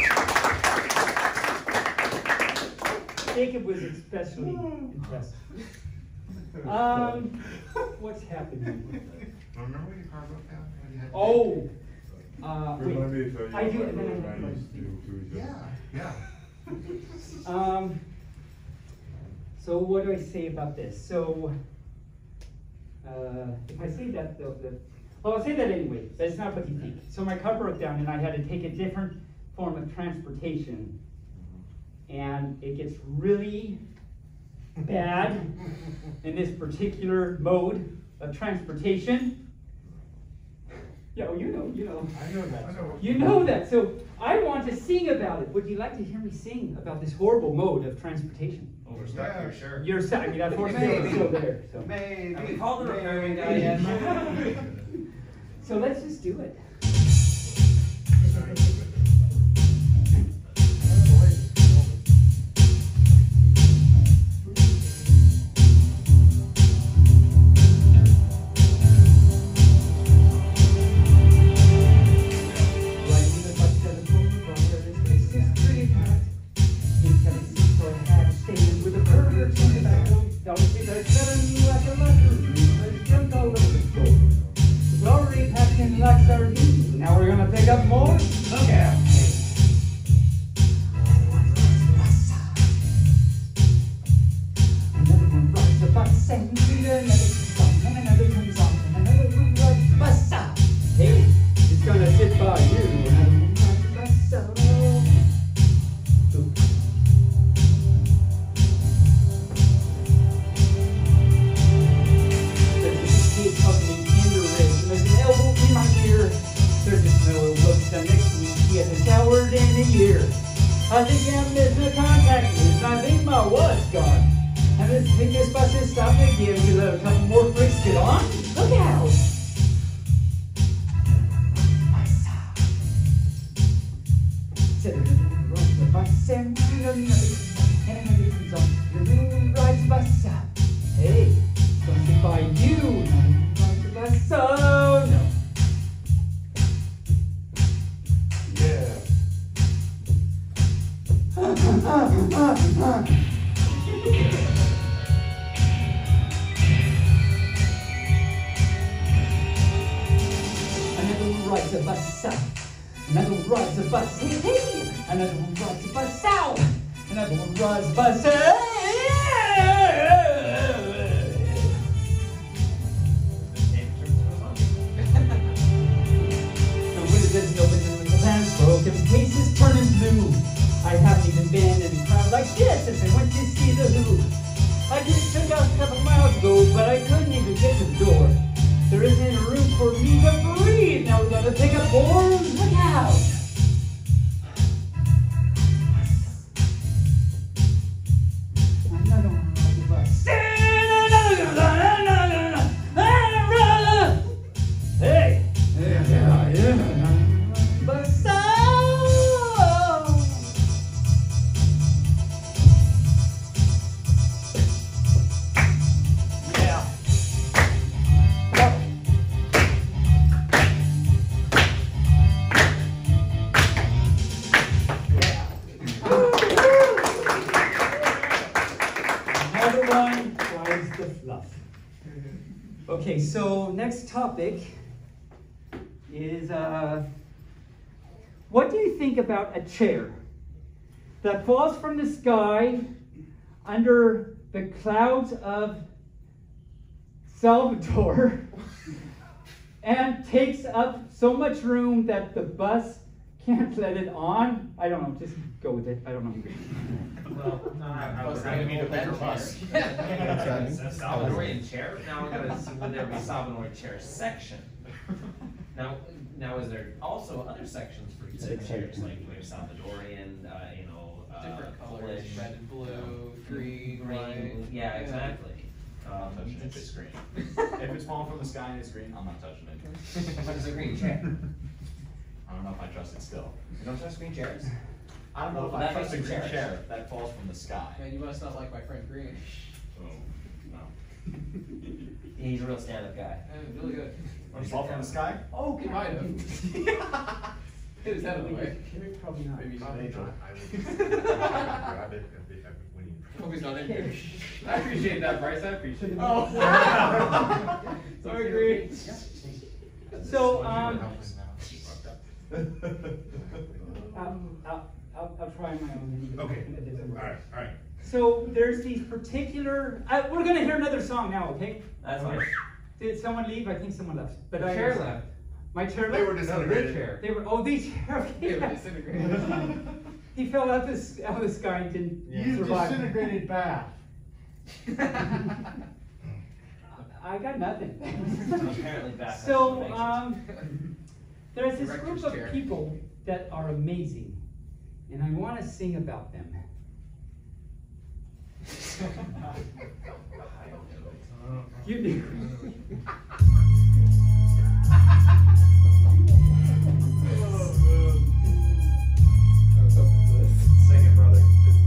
[SPEAKER 1] Jacob was especially impressed. Um, what's happening?
[SPEAKER 3] Remember when you carved up that? When you had-
[SPEAKER 1] Oh, uh, wait.
[SPEAKER 9] Let me tell you
[SPEAKER 1] I do
[SPEAKER 9] what
[SPEAKER 1] it, and then I-
[SPEAKER 9] I used to do too.
[SPEAKER 3] Yeah, yeah.
[SPEAKER 1] Um, so what do I say about this? So, uh, if I say that, the, the, well, I'll say that anyway, but it's not what you think. So my car broke down and I had to take a different form of transportation. And it gets really bad in this particular mode of transportation. Yeah, well, you know, you know.
[SPEAKER 6] I know that.
[SPEAKER 1] You know that, so I want to sing about it. Would you like to hear me sing about this horrible mode of transportation?
[SPEAKER 5] Oh, we're stuck here, sure.
[SPEAKER 1] You're sad. I mean, that horse is still there. So.
[SPEAKER 7] Maybe.
[SPEAKER 5] Have we called the repairing guy yet?
[SPEAKER 1] So let's just do it. Now we're gonna pick up more. Look out. Another one rides the bus and another comes on and another comes on and another one rides the bus out. Hey, it's gonna sit by you. Another one rides the bus out. There's a kid tugging in your wrist and there's an elbow in my ear. There's a smell of looks that next week he hasn't showered in a year. I think I'm missing a contact list and I think my what's gone. And this think this bus is stopping again. We let a couple more freaks get on. Look out! Said another one rides the bus and another and another comes on. Another one rides the bus out. Hey, don't sit by you. Another one rides the bus. Oh no. Another one rides a bus out. Another one rides a bus. Hey, hey. Another one rides a bus out. Another one rides a bus. The window doesn't open and the plan's broken. The case is turning blue. I haven't even been in a crowd like this since I went to see the Who. I just took out a couple miles ago, but I couldn't even get to the door. There isn't a room for me to breathe. Now we gotta pick up more. Look out! Another one rides the bus. Hey! Yeah, yeah, yeah. Bus out! Yeah. Another one tries the fluff. Okay, so next topic is uh, what do you think about a chair? that falls from the sky under the clouds of Salvador and takes up so much room that the bus can't let it on. I don't know, just go with it. I don't know.
[SPEAKER 5] Well, no, I, I was
[SPEAKER 2] I
[SPEAKER 5] going
[SPEAKER 2] need a
[SPEAKER 5] to
[SPEAKER 2] bigger bus.
[SPEAKER 5] Salvadorian chair. Now we're going to see would there be Salvadorian chair section. Now, now is there also other sections for each chairs? Like we have Salvadorian, uh, you know, uh,
[SPEAKER 9] different colors,
[SPEAKER 5] Polish,
[SPEAKER 9] red and blue, green,
[SPEAKER 5] green.
[SPEAKER 9] white.
[SPEAKER 5] Yeah, exactly. Um,
[SPEAKER 2] Touching it if it's green. If it's falling from the sky and it's green, I'm not touching it.
[SPEAKER 5] It's a green chair.
[SPEAKER 2] I don't know if I trust it still.
[SPEAKER 5] You don't trust green chairs?
[SPEAKER 2] I don't know if
[SPEAKER 5] Well,
[SPEAKER 2] I
[SPEAKER 5] that
[SPEAKER 2] trust a
[SPEAKER 5] makes
[SPEAKER 2] green
[SPEAKER 5] sense.
[SPEAKER 2] chair that falls from the sky.
[SPEAKER 9] Man, you must not like my friend Green.
[SPEAKER 2] Oh, no.
[SPEAKER 5] He's a real stand-up guy.
[SPEAKER 9] Yeah, really good.
[SPEAKER 2] When he fall from the sky?
[SPEAKER 9] Oh, he might have. Hit his head in the way.
[SPEAKER 1] Probably not.
[SPEAKER 9] Maybe he's
[SPEAKER 3] Probably
[SPEAKER 9] an angel.
[SPEAKER 3] not. I would grab it if it- if- when you-
[SPEAKER 9] Hope he's not in here. I appreciate that, Bryce. I appreciate it.
[SPEAKER 1] Oh.
[SPEAKER 9] Sorry, Green.
[SPEAKER 1] So, um,
[SPEAKER 3] Help us now.
[SPEAKER 1] I'll, I'll, I'll, I'll try my own.
[SPEAKER 3] Okay,
[SPEAKER 1] If it doesn't work.
[SPEAKER 3] all right, all right.
[SPEAKER 1] So there's these particular. Uh, we're gonna hear another song now, okay?
[SPEAKER 5] That's fine.
[SPEAKER 1] Did someone leave? I think someone left. But
[SPEAKER 9] The
[SPEAKER 1] I
[SPEAKER 9] chair left.
[SPEAKER 1] My chair
[SPEAKER 3] They
[SPEAKER 1] left.
[SPEAKER 3] were
[SPEAKER 9] No, the
[SPEAKER 3] disintegrated.
[SPEAKER 9] chair.
[SPEAKER 1] They were. Oh, these.
[SPEAKER 9] They were
[SPEAKER 1] Okay.
[SPEAKER 9] disintegrated.
[SPEAKER 1] He fell out this out of the sky and didn't
[SPEAKER 6] You
[SPEAKER 1] survive.
[SPEAKER 6] disintegrated bath.
[SPEAKER 1] I got nothing.
[SPEAKER 5] Apparently back.
[SPEAKER 1] So um, there's this
[SPEAKER 9] Director's
[SPEAKER 1] group
[SPEAKER 9] chair.
[SPEAKER 1] of people that are amazing, and I want to sing about them. You do.
[SPEAKER 2] Sing it, brother.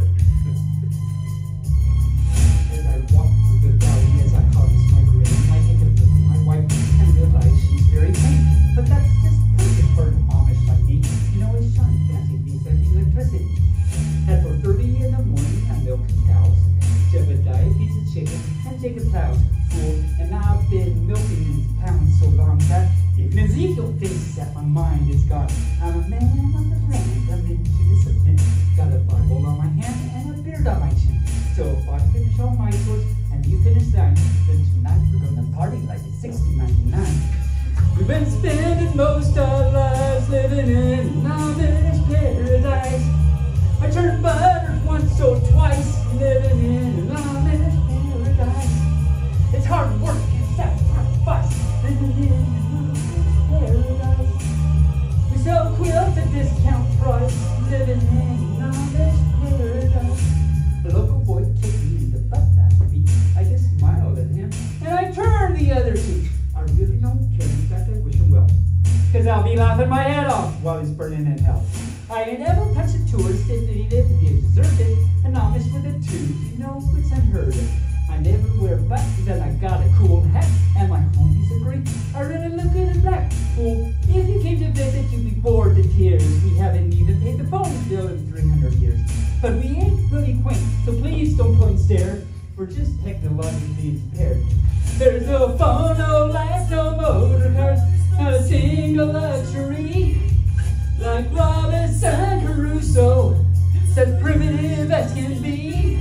[SPEAKER 1] As I walk through the valley, as I harvest my grain, I take a look at my wife and realize she's very plain. But that's just perfect for an Amish like me. You know, his shine fancy beats like electricity. At four thirty in the morning, I milk cows. Jebediah feeds a chicken, and Jacob plows. Fool, and I've been milking these pounds so long that even Ezekiel thinks that my mind is gone. I'm a man of the land, I'm into discipline. Got a Bible on my hand and a beard on my chin. So if I finish all my chores and you finish thine, then tonight we're gonna party like it's sixteen ninety-nine. We've been spending most our lives living in an Amish paradise. I turned butter once or twice, living in an Amish paradise. It's hard work and sacrifice, living in an Amish paradise. We sell quilts at discount price, living in an Amish paradise. The local boy kicked me in the butt last week. I just smiled at him, and I turned the other cheek. I really don't care, in fact I wish him well, cause I'll be laughing my head off while he's burning in hell. I ain't ever touched a tourist if he didn't deserve it. An Amish with a tooth, you know it's unheard of. I never wear buttons and I got a cool hat, and my homies agree I really look good in black. Fool, if you came to visit you'd be bored to tears. We haven't even paid the phone bill in three hundred years. But we ain't really quaint, so please don't point and stare. We're just technologically impaired. There's no phone, no lights, no motor cars, not a single luxury. Like Robinson Crusoe, as primitive as can be.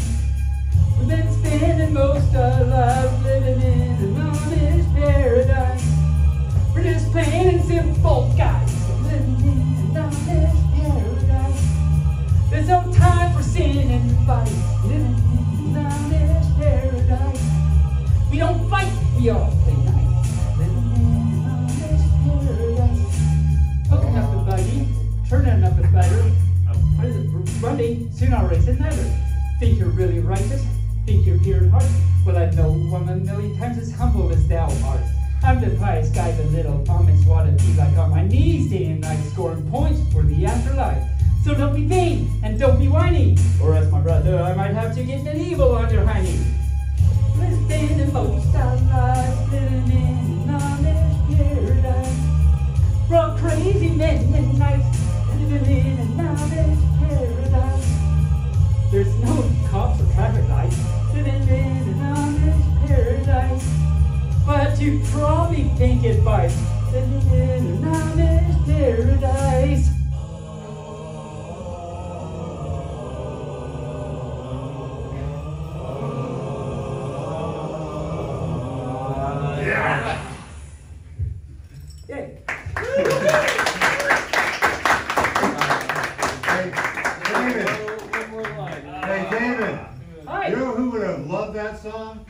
[SPEAKER 1] We've been spending most our lives living in an Amish paradise. We're just plain and simple guys living in an Amish paradise. There's no time for sin and fight, living in an Amish paradise. We don't fight, we all play nice, living in an Amish paradise. Hooking up the buggy, turning up the butter. What is it? Running, soon I'll race another. Think you're really righteous? Think you're pure in heart? Well, I know one a million times as humble as thou art. I'm the pious guy, the little Amish wanna be like on my knees day and night, scoring points for the afterlife. So don't be vain and don't be whiny, or else my brother, I might have to get medieval on your hiney. We're spending most our lives living in an Amish paradise. We're all crazy men and nights, living in an Amish paradise. There's no cops or traffic lights, living in an Amish paradise. But you probably think it bites, living in an Amish paradise.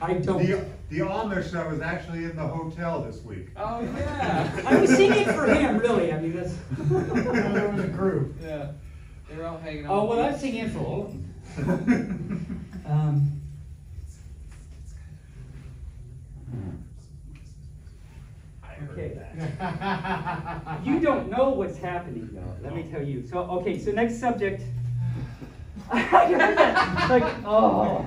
[SPEAKER 1] I don't.
[SPEAKER 3] The, the Amish that was actually in the hotel this week.
[SPEAKER 9] Oh, yeah.
[SPEAKER 1] I was singing for him, really. I mean, that's.
[SPEAKER 6] There was a group.
[SPEAKER 9] Yeah. They were all hanging out.
[SPEAKER 1] Oh, well, I'm singing for all of them. Um, okay. You don't know what's happening, though. Let me tell you. So, okay, so next subject. I heard that. Like, oh.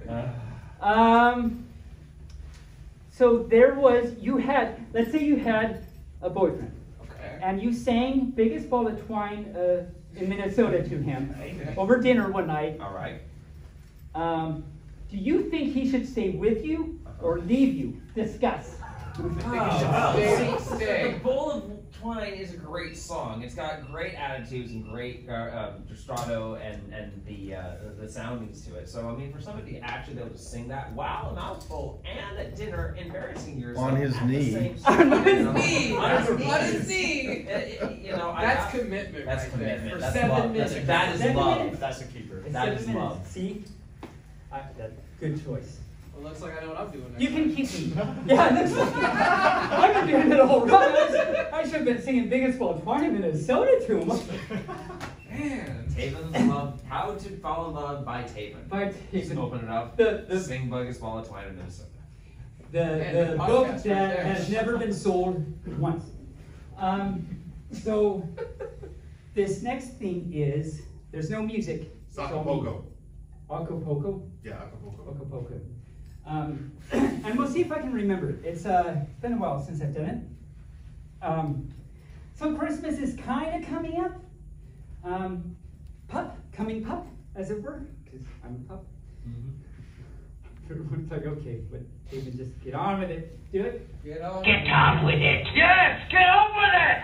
[SPEAKER 1] Um, so there was, you had, let's say you had a boyfriend.
[SPEAKER 9] Okay.
[SPEAKER 1] And you sang Biggest Ball of Twine uh, in Minnesota to him over dinner one night.
[SPEAKER 5] All right.
[SPEAKER 1] Um, do you think he should stay with you or leave you? Discuss.
[SPEAKER 5] Oh,
[SPEAKER 9] Stay,
[SPEAKER 5] well,
[SPEAKER 9] stay.
[SPEAKER 5] The Bowl of Twine is a great song. It's got great attitudes and great uh, um, strato and and the, uh, the the soundings to it. So I mean, for somebody to actually be able to sing that while a mouthful and at dinner, embarrassing yourself
[SPEAKER 8] On his
[SPEAKER 5] at
[SPEAKER 8] knee.
[SPEAKER 5] the same time,
[SPEAKER 1] On his
[SPEAKER 5] you know,
[SPEAKER 9] knee.
[SPEAKER 5] on his knee.
[SPEAKER 9] On his knee.
[SPEAKER 5] It- it- You know, I-
[SPEAKER 9] That's
[SPEAKER 5] I-
[SPEAKER 9] commitment.
[SPEAKER 5] That's
[SPEAKER 9] right
[SPEAKER 5] commitment.
[SPEAKER 9] There. For
[SPEAKER 5] That's
[SPEAKER 9] seven
[SPEAKER 5] love.
[SPEAKER 9] minutes.
[SPEAKER 5] That's, that is
[SPEAKER 1] Seven
[SPEAKER 5] love.
[SPEAKER 1] minutes.
[SPEAKER 2] That's a keeper.
[SPEAKER 5] That
[SPEAKER 1] Seven
[SPEAKER 5] is
[SPEAKER 1] minutes.
[SPEAKER 5] love.
[SPEAKER 1] See? I, that, good choice.
[SPEAKER 9] Well, looks like I know what I'm doing next
[SPEAKER 1] You can
[SPEAKER 9] time.
[SPEAKER 1] keep me. Yeah, that's I've been doing it a whole run. I, was- I should have been singing Biggest Ball of Twine in Minnesota to him.
[SPEAKER 9] Man.
[SPEAKER 5] Taebyn's Love. How to Fall in Love by Taebyn.
[SPEAKER 1] By
[SPEAKER 5] Just
[SPEAKER 1] Taebyn.
[SPEAKER 5] open it up.
[SPEAKER 1] The, the,
[SPEAKER 5] Sing Biggest Ball of Twine in Minnesota.
[SPEAKER 1] the,
[SPEAKER 9] Man,
[SPEAKER 1] the
[SPEAKER 9] the
[SPEAKER 1] book
[SPEAKER 9] podcast right
[SPEAKER 1] that
[SPEAKER 9] there.
[SPEAKER 1] has never been sold once. Um, so, this next thing is, there's no music. it's all me.
[SPEAKER 3] Acapulco.
[SPEAKER 1] Acapulco?
[SPEAKER 3] Yeah, Acapulco.
[SPEAKER 1] Acapulco. Um, and we'll see if I can remember it. It's uh, it's been a while since I've done it. Um, so Christmas is kind of coming up. Um, pup, coming pup, as it were, because I'm a pup. Everyone's like, okay, but David, just get on with it. Do it.
[SPEAKER 9] Get on.
[SPEAKER 10] Get on with it. Yes, get on with it.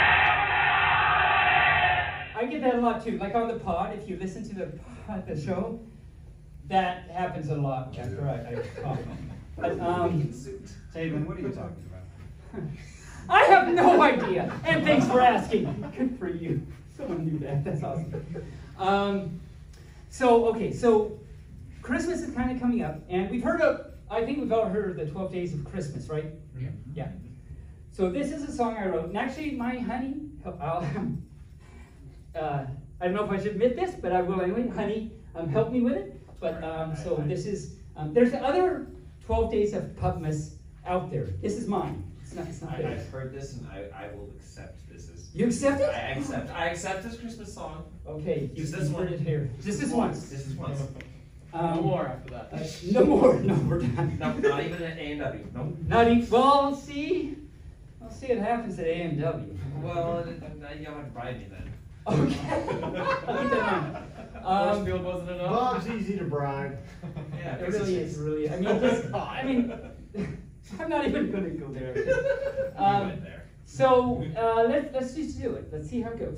[SPEAKER 1] I get that a lot too. Like on the pod, if you listen to the pod, the show, that happens a lot after I, I talk. But, um,
[SPEAKER 6] Taebyn, what are you talking about?
[SPEAKER 1] I have no idea. And thanks for asking. Good for you. Someone knew that. That's awesome. Um, so, okay, so Christmas is kind of coming up, and we've heard of, I think we've all heard of the twelve Days of Christmas, right?
[SPEAKER 6] Yeah.
[SPEAKER 1] Yeah. So this is a song I wrote, and actually my honey, I'll, uh, I don't know if I should admit this, but I will anyway. Honey um, helped me with it. But um, so this is, um, there's other twelve Days of Pupmas out there. This is mine. It's not, it's not
[SPEAKER 5] I,
[SPEAKER 1] theirs.
[SPEAKER 5] I've heard this and I, I will accept this as.
[SPEAKER 1] You accept it?
[SPEAKER 5] I accept. I accept this Christmas song.
[SPEAKER 1] Okay, you
[SPEAKER 5] Just this
[SPEAKER 1] heard
[SPEAKER 5] one.
[SPEAKER 1] it here. Just this once.
[SPEAKER 5] This is once.
[SPEAKER 1] Um,
[SPEAKER 9] No more after that.
[SPEAKER 1] uh, no more. No, we're done.
[SPEAKER 5] No, not even at A and W. No.
[SPEAKER 1] Not even. Well, see, I'll see what happens at A and W.
[SPEAKER 5] Well, it- it- you don't have to bribe me then.
[SPEAKER 1] Okay. I'll keep that in mind. Um,
[SPEAKER 9] Forcefield wasn't enough.
[SPEAKER 6] Bob's easy to bribe.
[SPEAKER 5] Yeah,
[SPEAKER 1] it really is. Really. I mean, just, I mean, I'm not even going to go there.
[SPEAKER 5] You
[SPEAKER 1] Um,
[SPEAKER 5] went there.
[SPEAKER 1] So uh, let's let's just do it. Let's see how it goes.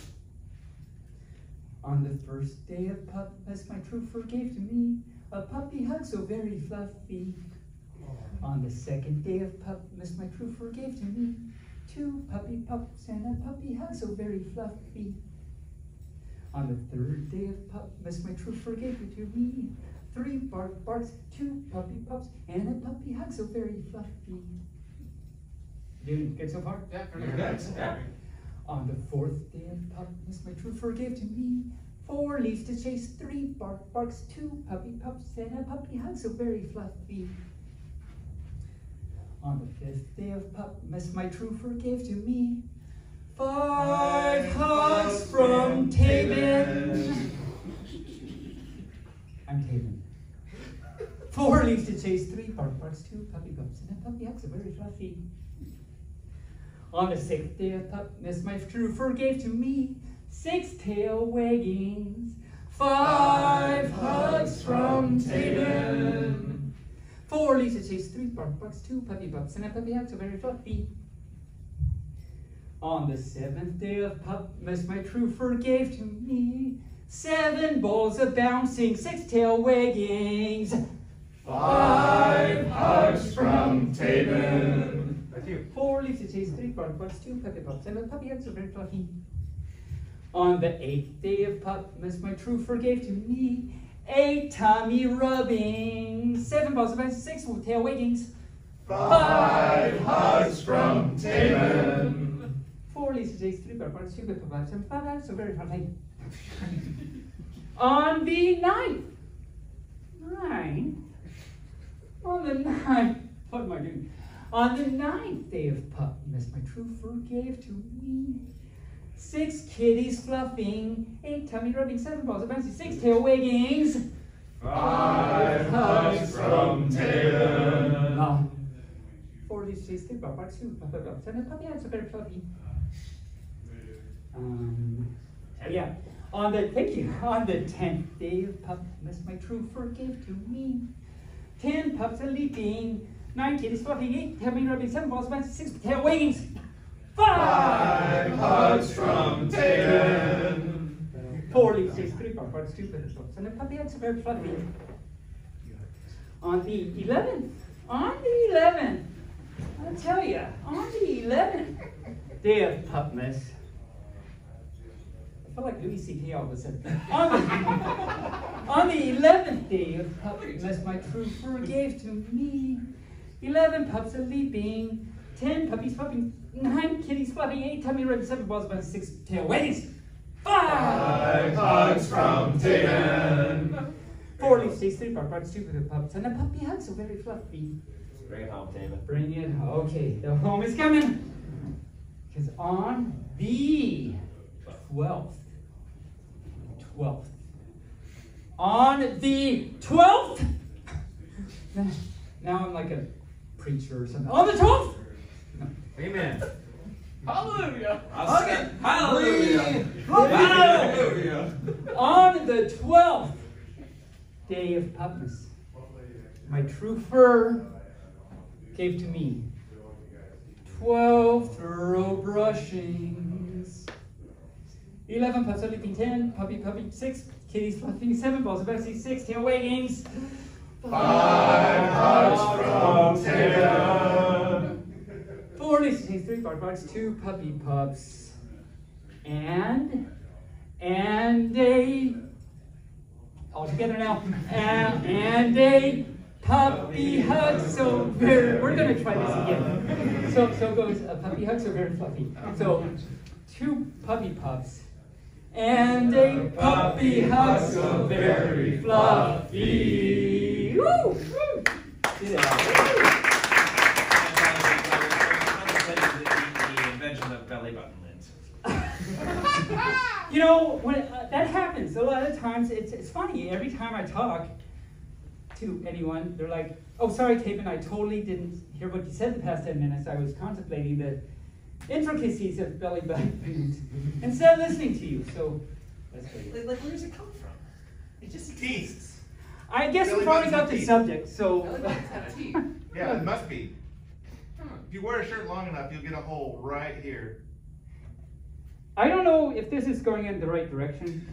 [SPEAKER 1] On the first day of Pupmas, my true fur gave to me a puppy hug so very fluffy. On the second day of Pupmas, my true fur gave to me two puppy pups and a puppy hug so very fluffy. On the third day of Pupmas, my true fur gave it to me three bark barks, two puppy pups, and a puppy hug so very fluffy. Doing good so far?
[SPEAKER 9] Yeah, pretty
[SPEAKER 5] You're
[SPEAKER 9] good.
[SPEAKER 5] good. Yeah.
[SPEAKER 1] On the fourth day of Pupmas, my true fur gave to me four leaves to chase, three bark barks, two puppy pups, and a puppy hug so very fluffy. On the fifth day of Pupmas, my true fur gave to me five hugs from Taebyn. I'm Taebyn. Four leaves to chase, three bark barks, two puppy pups, and a puppy hug so very fluffy. On the sixth day of Pupmas, my true fur gave to me six tail waggings, five hugs from Taebyn. Four leaves to chase, three bark barks, two puppy pups, and a puppy hug so very fluffy. On the seventh day of Pupmas, my true fur gave to me seven balls of bouncing, six tail waggings,
[SPEAKER 4] Five hugs from Taebyn.
[SPEAKER 1] four leaves to chase, three bark barks, two puppy pups, and a puppy hug so very fluffy. On the eighth day of Pupmas, my true fur gave to me eight tummy rubbing, seven balls of ice, six tail waggings,
[SPEAKER 4] Five hugs from Taebyn.
[SPEAKER 1] four Lisa J's, three barbards, two bit five, seven, five hours, so very funny. On the ninth, ninth, on the ninth, what am I doing? On the ninth day of Pupmas, my true fur gave to me six kitties fluffing, eight tummy rubbing, seven balls of bouncy, six tail waggings,
[SPEAKER 4] Five hugs from Taebyn.
[SPEAKER 1] uh, four Lisa J's, three barbards, two blah, blah, blah, seven puppy heads, so very fluffy. Um, yeah. On the, thank you, on the tenth day of Pupmas, my true fur gave to me ten pups a leaping, nine kitties fluffing, eight tummy rubbing, seven balls of bouncy, six tail waggings,
[SPEAKER 4] Five hugs from Taebyn.
[SPEAKER 1] four leaf six, three barbards, two better pups, and a puppy head, so very fluffy. On the eleventh, on the eleventh, I'll tell you, on the eleventh day of Pupmas, I feel like Louis C K all of a sudden. On the, on the eleventh day of Pupmas, my true fur gave to me eleven pups a leaping, ten puppies pupping, nine kitties fluffing, eight tummy rubbing, seven balls about six tail waggings,
[SPEAKER 4] Five hugs from Taebyn.
[SPEAKER 1] four leaf six, three barbards, two little pups, and a puppy hug so very fluffy.
[SPEAKER 5] Bring it home, Taebyn.
[SPEAKER 1] Bring it. Okay, the home is coming. Because on the twelfth, twelfth, on the twelfth, now I'm like a preacher or something. On the twelfth,
[SPEAKER 5] Amen.
[SPEAKER 9] Hallelujah.
[SPEAKER 5] Okay. Hallelujah.
[SPEAKER 1] Hallelujah. On the twelfth day of Pupmas, my true fur gave to me twelve thorough brushings, eleven pups a leaping, ten puppy puppy, six kitties fluffing, seven balls of bouncy, six tail waggings,
[SPEAKER 4] Five hugs from Taebyn.
[SPEAKER 1] four listings, three barbards, two puppy pups, and and a all together now, and, and a puppy hug so very. We're gonna try this again. So so goes a puppy hug so very fluffy. So two puppy pups and a puppy hug so very fluffy. Woo! Woo! Did it.
[SPEAKER 5] The invention of belly button lint.
[SPEAKER 1] You know, when uh, that happens, a lot of times it's it's funny. Every time I talk to anyone, they're like, "Oh, sorry, Taebyn, I totally didn't hear what you said the past ten minutes. I was contemplating the intricacies of belly button instead of listening to you." So that's great.
[SPEAKER 5] Like, like, where does it come from? It just
[SPEAKER 3] Teeth.
[SPEAKER 1] I guess we
[SPEAKER 3] Belly
[SPEAKER 1] probably
[SPEAKER 3] buttons
[SPEAKER 1] got
[SPEAKER 3] have
[SPEAKER 1] the
[SPEAKER 3] teeth.
[SPEAKER 1] subject. So
[SPEAKER 9] Belly buttons have teeth.
[SPEAKER 3] Yeah, it must be. If you wear a shirt long enough, you'll get a hole right here.
[SPEAKER 1] I don't know if this is going in the right direction.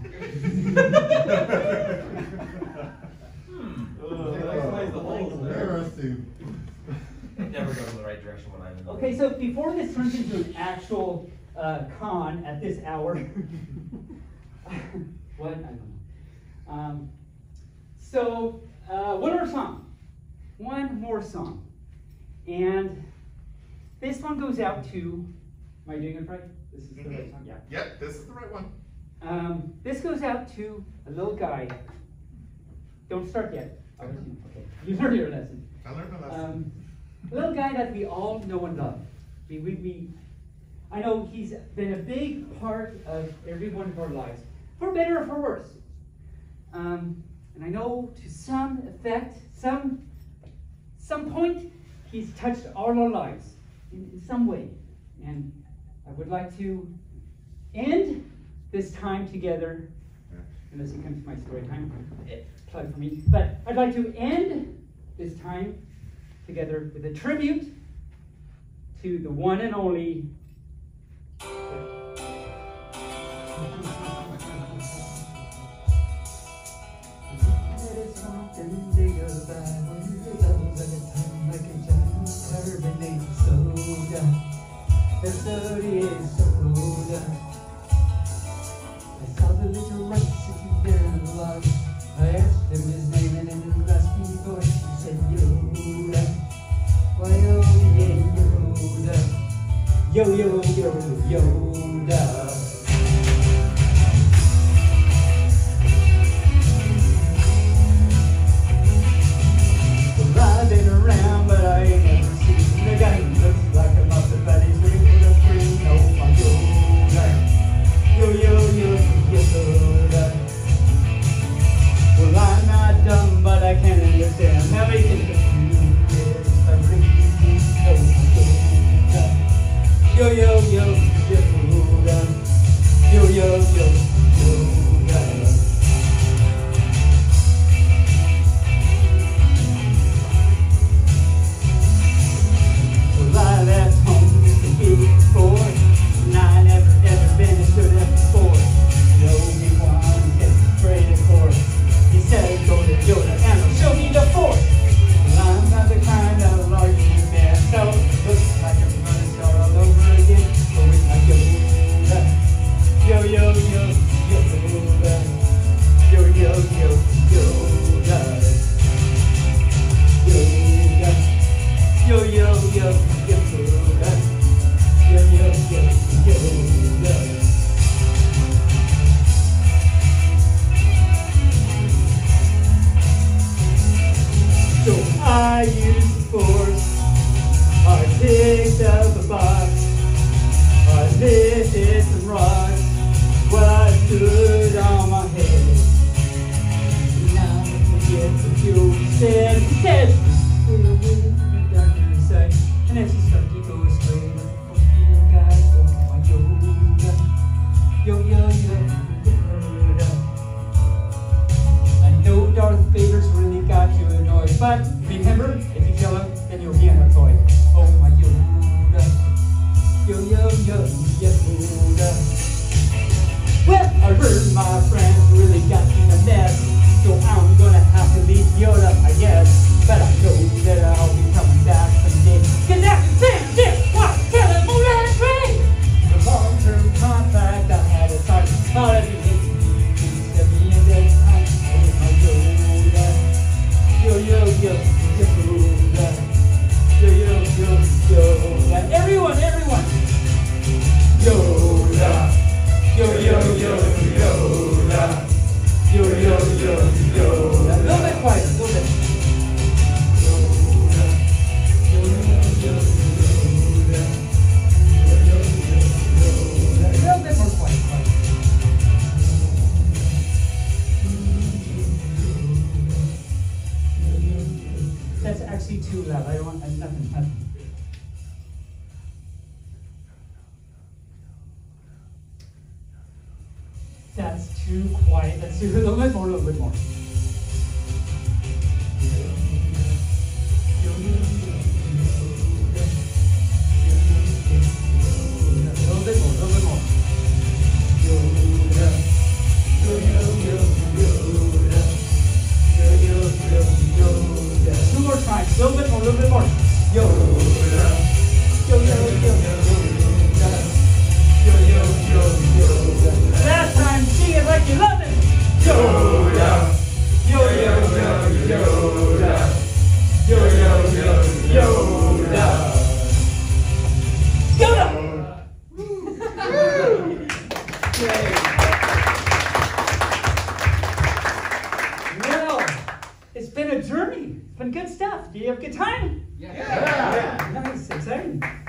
[SPEAKER 8] Interesting.
[SPEAKER 5] It never goes in the right direction when I'm in the
[SPEAKER 1] Okay, so before this turns into an actual uh, con at this hour, what? I don't know. Um, so, uh, one more song. One more song. And this one goes out to, am I doing it right? This is the right song? Yeah.
[SPEAKER 3] Yep, this is the right one.
[SPEAKER 1] Um, this goes out to a little guy. Don't start yet. I'll let you, okay. You learned your lesson.
[SPEAKER 3] I learned my lesson.
[SPEAKER 1] Um, a little guy that we all know and love. We, we, we, I know he's been a big part of every one of our lives, for better or for worse. Um, and I know to some effect, some, some point, he's touched all our lives in, in some way. And I would like to end this time together, unless it comes to my story time, plug for me, but I'd like to end this time together with a tribute to the one and only the story is so cold. I saw the little rat sitting there in the log. I asked That's too quiet. Let's do a little bit more, a little bit more. A little bit more, a little bit more. Two more times, a little bit more, a little bit more. Yo. Yo, yo, yo, yo, yo, yo, yo. Last time, sing it like you love it. Yoda. Yo, yo, yo, Yoda. Yo, yo, yo, Yoda. Yoda. Well, it's been a journey. It's been good stuff. Do you have a good time?
[SPEAKER 9] Yeah.
[SPEAKER 1] Yeah. Nice, exciting.